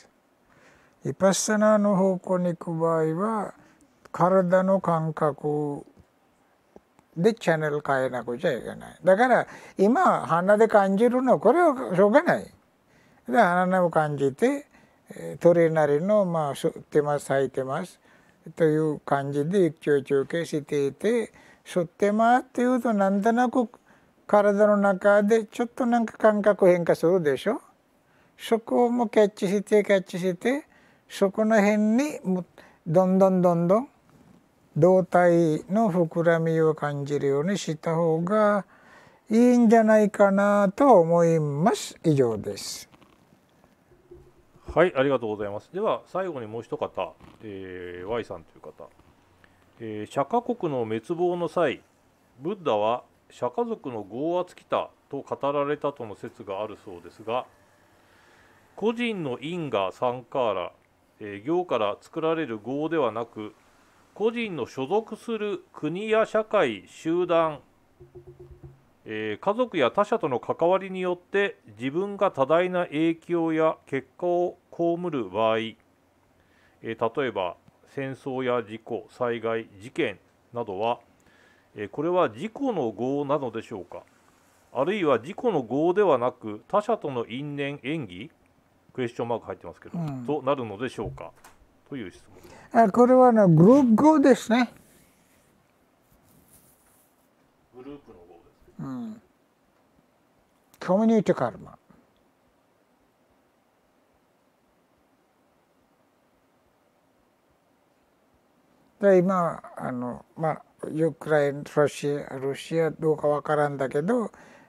ヴィパッサナーの方向に行く場合は体の感覚でチャンネル変えなくちゃいけない。だから今鼻で感じるのこれはしょうがない。で鼻を感じて鳥なりの吸ってます吐いてますという感じで息を中継していて、吸ってますっていうとなんとなく体の中でちょっとなんか感覚変化するでしょ。そこもキャッチしてそこの辺にどんどん胴体の膨らみを感じるようにした方がいいんじゃないかなと思います。以上です。 はい、ありがとうございます。では最後にもう一方、Y さんという方、釈迦国の滅亡の際、ブッダは釈迦族の業は尽きたと語られたとの説があるそうですが、個人の因果サンカーラ、行から作られる業ではなく、個人の所属する国や社会、集団、家族や他者との関わりによって自分が多大な影響や結果を被る場合、例えば戦争や事故、災害、事件などは、これは自己の業なのでしょうか。あるいは自己の業ではなく他者との因縁縁起、クエスチョンマーク入ってますけど、となるのでしょうかという質問です。 これはグループ業ですね。 グループの業です。 コミュニティカルマ。で今ウクライナ、ロシアどうかわからんだけど、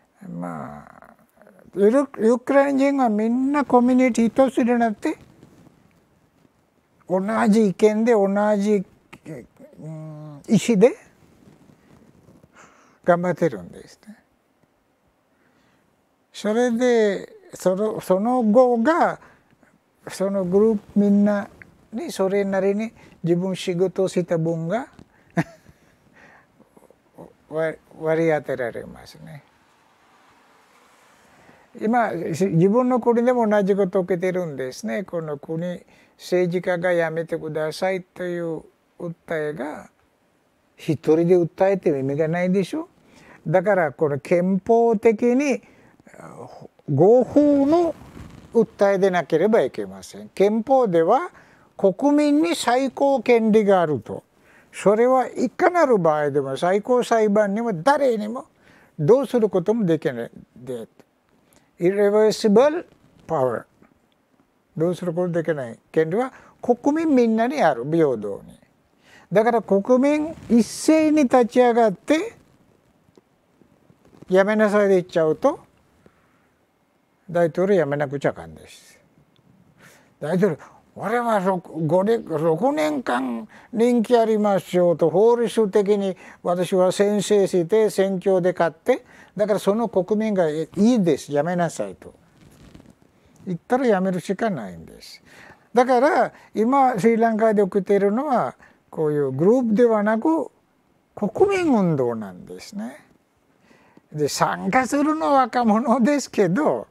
ウクライナ人はみんなコミュニティ一つになって同じ意見で同じ意思で頑張ってるんですね。それでその後がそのグループみんなにそれなりに自分仕事をした分が割り当てられますね。今自分の国でも同じことを受けてるんですね。この国政治家がやめてくださいという訴えが一人で訴えても意味がないでしょ。だからこの憲法的に合法の訴えでなければいけません。憲法では国民に最高権利があると。それはいかなる場合でも最高裁判にも誰にもどうすることもできないで、irreversible power、 どうすることできない権利は国民みんなにある、平等に。だから国民一斉に立ち上がってやめなさいで言っちゃうと大統領やめなくちゃあかんです。大統領俺は 6年間人気ありますよと法律的に私は宣誓して選挙で勝ってだからその国民がいいですやめなさいと言ったらやめるしかないんです。だから今スリランカで起きているのはこういうグループではなく国民運動なんですね。で参加するのは若者ですけど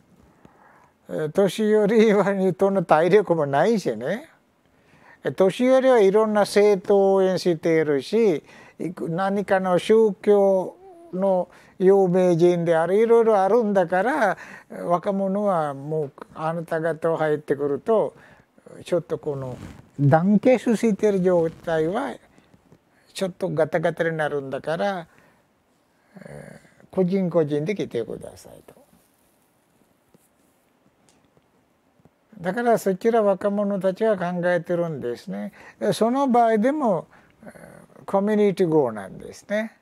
年寄りとの体力もないしね年寄りはいろんな政党を応援しているし何かの宗教の有名人であるいろいろあるんだから若者はもうあなた方入ってくるとちょっとこの団結している状態はちょっとガタガタになるんだから個人個人で来てくださいと。だからそちら若者たちは考えてるんですね。その場合でもコミュニティ号なんですね。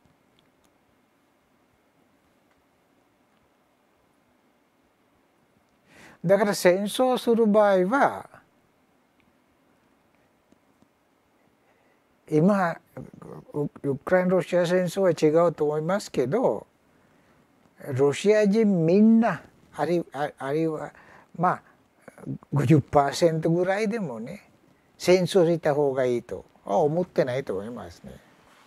だから戦争する場合は今ウクライナ・ロシア戦争は違うと思いますけどロシア人みんなあるいはまあ50% ぐらいでもね戦争した方がいいとは思ってないと思いますね。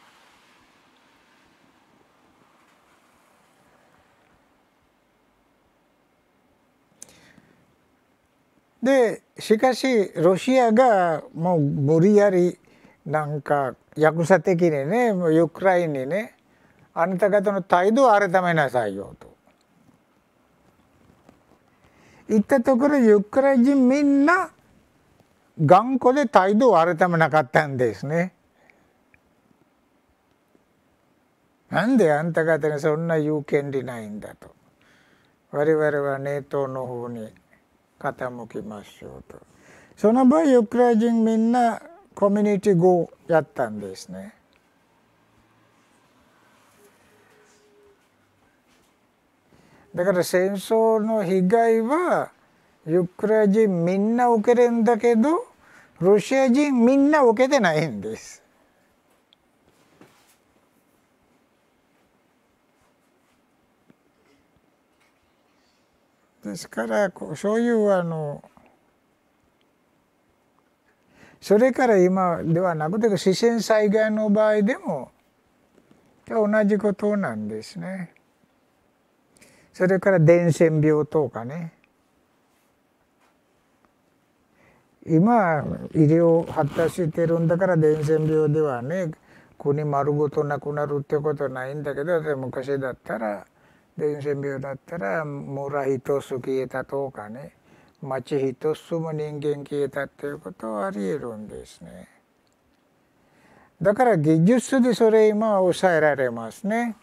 でしかしロシアがもう無理やりなんか役者的にねウクライナにねあなた方の態度を改めなさいよと言ったところウクライナ人みんな頑固で態度を改めなかったんですね。なんであんた方にそんな言う権利ないんだと我々はNATOの方に傾きますよとその場合ウクライナ人みんなコミュニティ語をやったんですね。だから戦争の被害はウクライナ人みんな受けるんだけどロシア人みんな受けてないんです。ですからそういうそれから今ではなくて自然災害の場合でも同じことなんですね。それから伝染病とかね今医療発達してるんだから伝染病ではね国丸ごとなくなるってことはないんだけど昔だったら伝染病だったら村一つ消えたとかね町一つも人間消えたっていうことはありえるんですね。だから技術でそれ今は抑えられますね。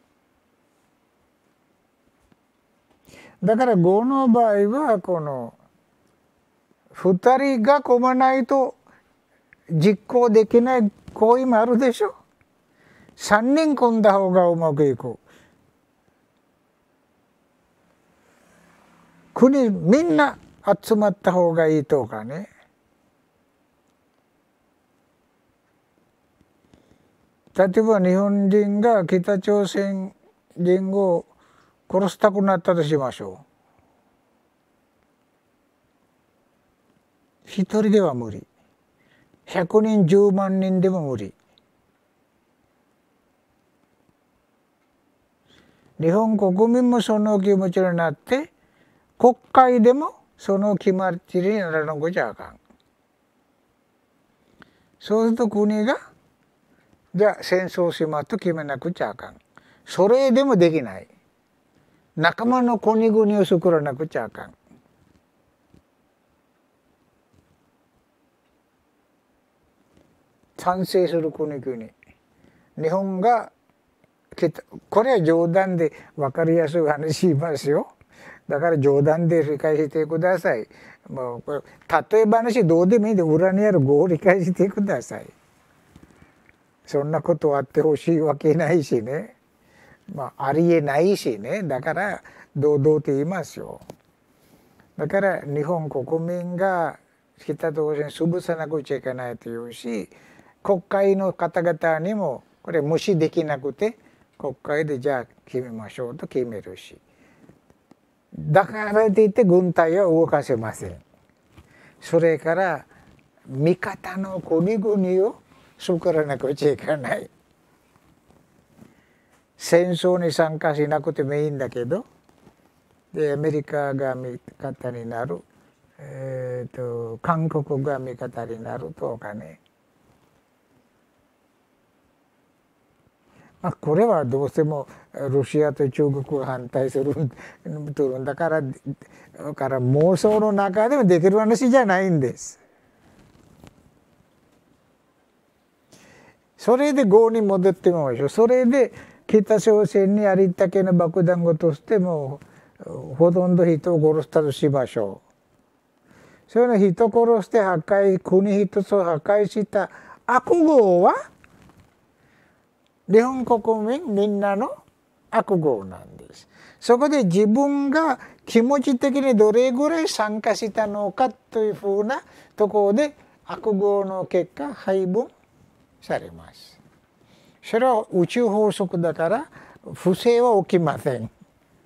だから5の場合はこの2人が組まないと実行できない行為もあるでしょ。3人組んだ方がうまくいく。国みんな集まった方がいいとかね。例えば日本人が北朝鮮人を殺したくなったとしましょう。一人では無理。100人10万人でも無理。日本国民もその気持ちになって国会でもその決まりにならなくちゃあかん。そうすると国がじゃあ戦争しますと決めなくちゃあかん。それでもできない。仲間の国々を作らなくちゃあかん。賛成する国々。日本がこれは冗談で分かりやすい話言いますよ。だから冗談で理解してください。もうこれ例え話どうでもいいんで裏にある語を理解してください。そんなことあってほしいわけないしね。 ありえないしね、だから堂々と言いますよ。だから日本国民が北朝鮮潰さなくちゃいけないというし、国会の方々にもこれ無視できなくて、国会でじゃあ決めましょうと決めるし、だからといって軍隊は動かせません。それから味方の国々を作らなくちゃいけない。戦争に参加しなくてもいいんだけど、でアメリカが味方になる、韓国が味方になるとかね、これはどうしてもロシアと中国が反対するんだから妄想の中でもできる話じゃないんです。それで5に戻ってみましょう。それで北朝鮮にありったけの爆弾を落としてもほとんど人を殺したとしましょう。その人を殺して破壊、国一つを破壊した悪号は日本国民みんなの悪号なんです。そこで自分が気持ち的にどれぐらい参加したのかというふうなところで悪号の結果配分されます。それは宇宙法則だから不正は起きません。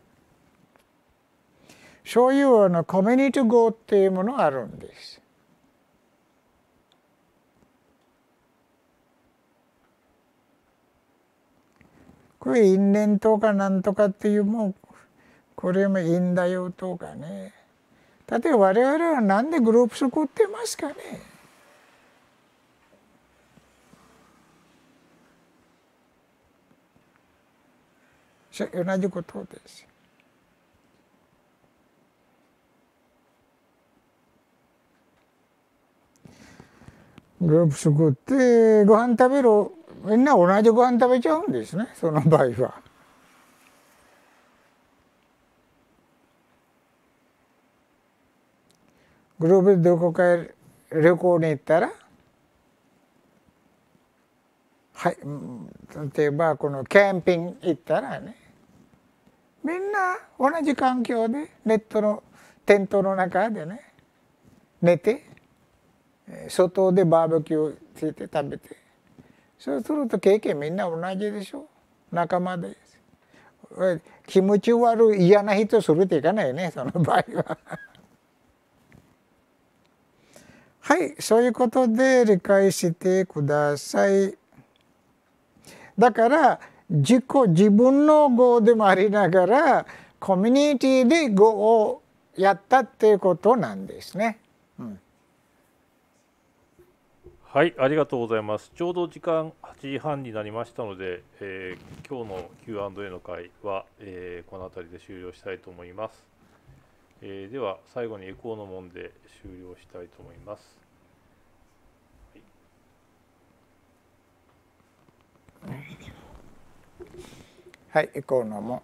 そういうコミュニティ号っていうものがあるんです。これ因縁とかなんとかっていうもこれもいいんだよとかね。例えば我々はなんでグループ作ってますかね。同じことです。グループ作ってご飯食べる、みんな同じご飯食べちゃうんですね、その場合は。グループでどこかへ旅行に行ったら、はい、例えばこのキャンピング行ったらね、みんな同じ環境でネットのテントの中でね寝て、外でバーベキューして食べて、そうすると経験みんな同じでしょ、仲間です。気持ち悪い嫌な人するといかないね、その場合は。はい、そういうことで理解してください。だから自分の語でもありながらコミュニティで語をやったっていうことなんですね。 はい、ありがとうございます。ちょうど時間8時半になりましたので、今日の Q&A の会は、この辺りで終了したいと思います。では最後にエコーの門で終了したいと思います。 はい、エコーの門。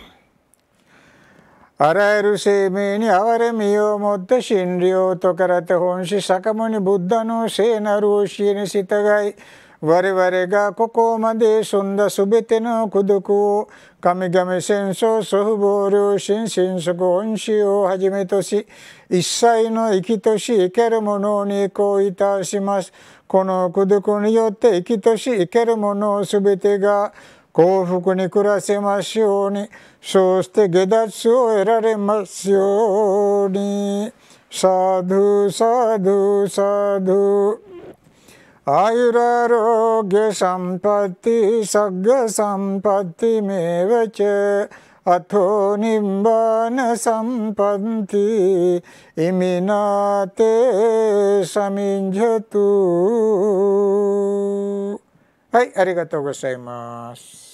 あらゆる生命に憐れみをもった真理を説かれた本師坂本ブッダの聖なる教えに従い、我々がここまで住んだすべての孤独を神々戦争祖父母両親親族恩師をはじめとし、一切の生きとし生けるものに移行いたします。この孤独によって生きとし生けるものすべてが幸福に暮らせますように、そうして下脱を得られますように。サドゥサドゥサドゥ。アユラロゲサンパティサッガサンパティメヴァチェアトニンバナサンパンティイミナテサミンジャトゥ。はい、ありがとうございます。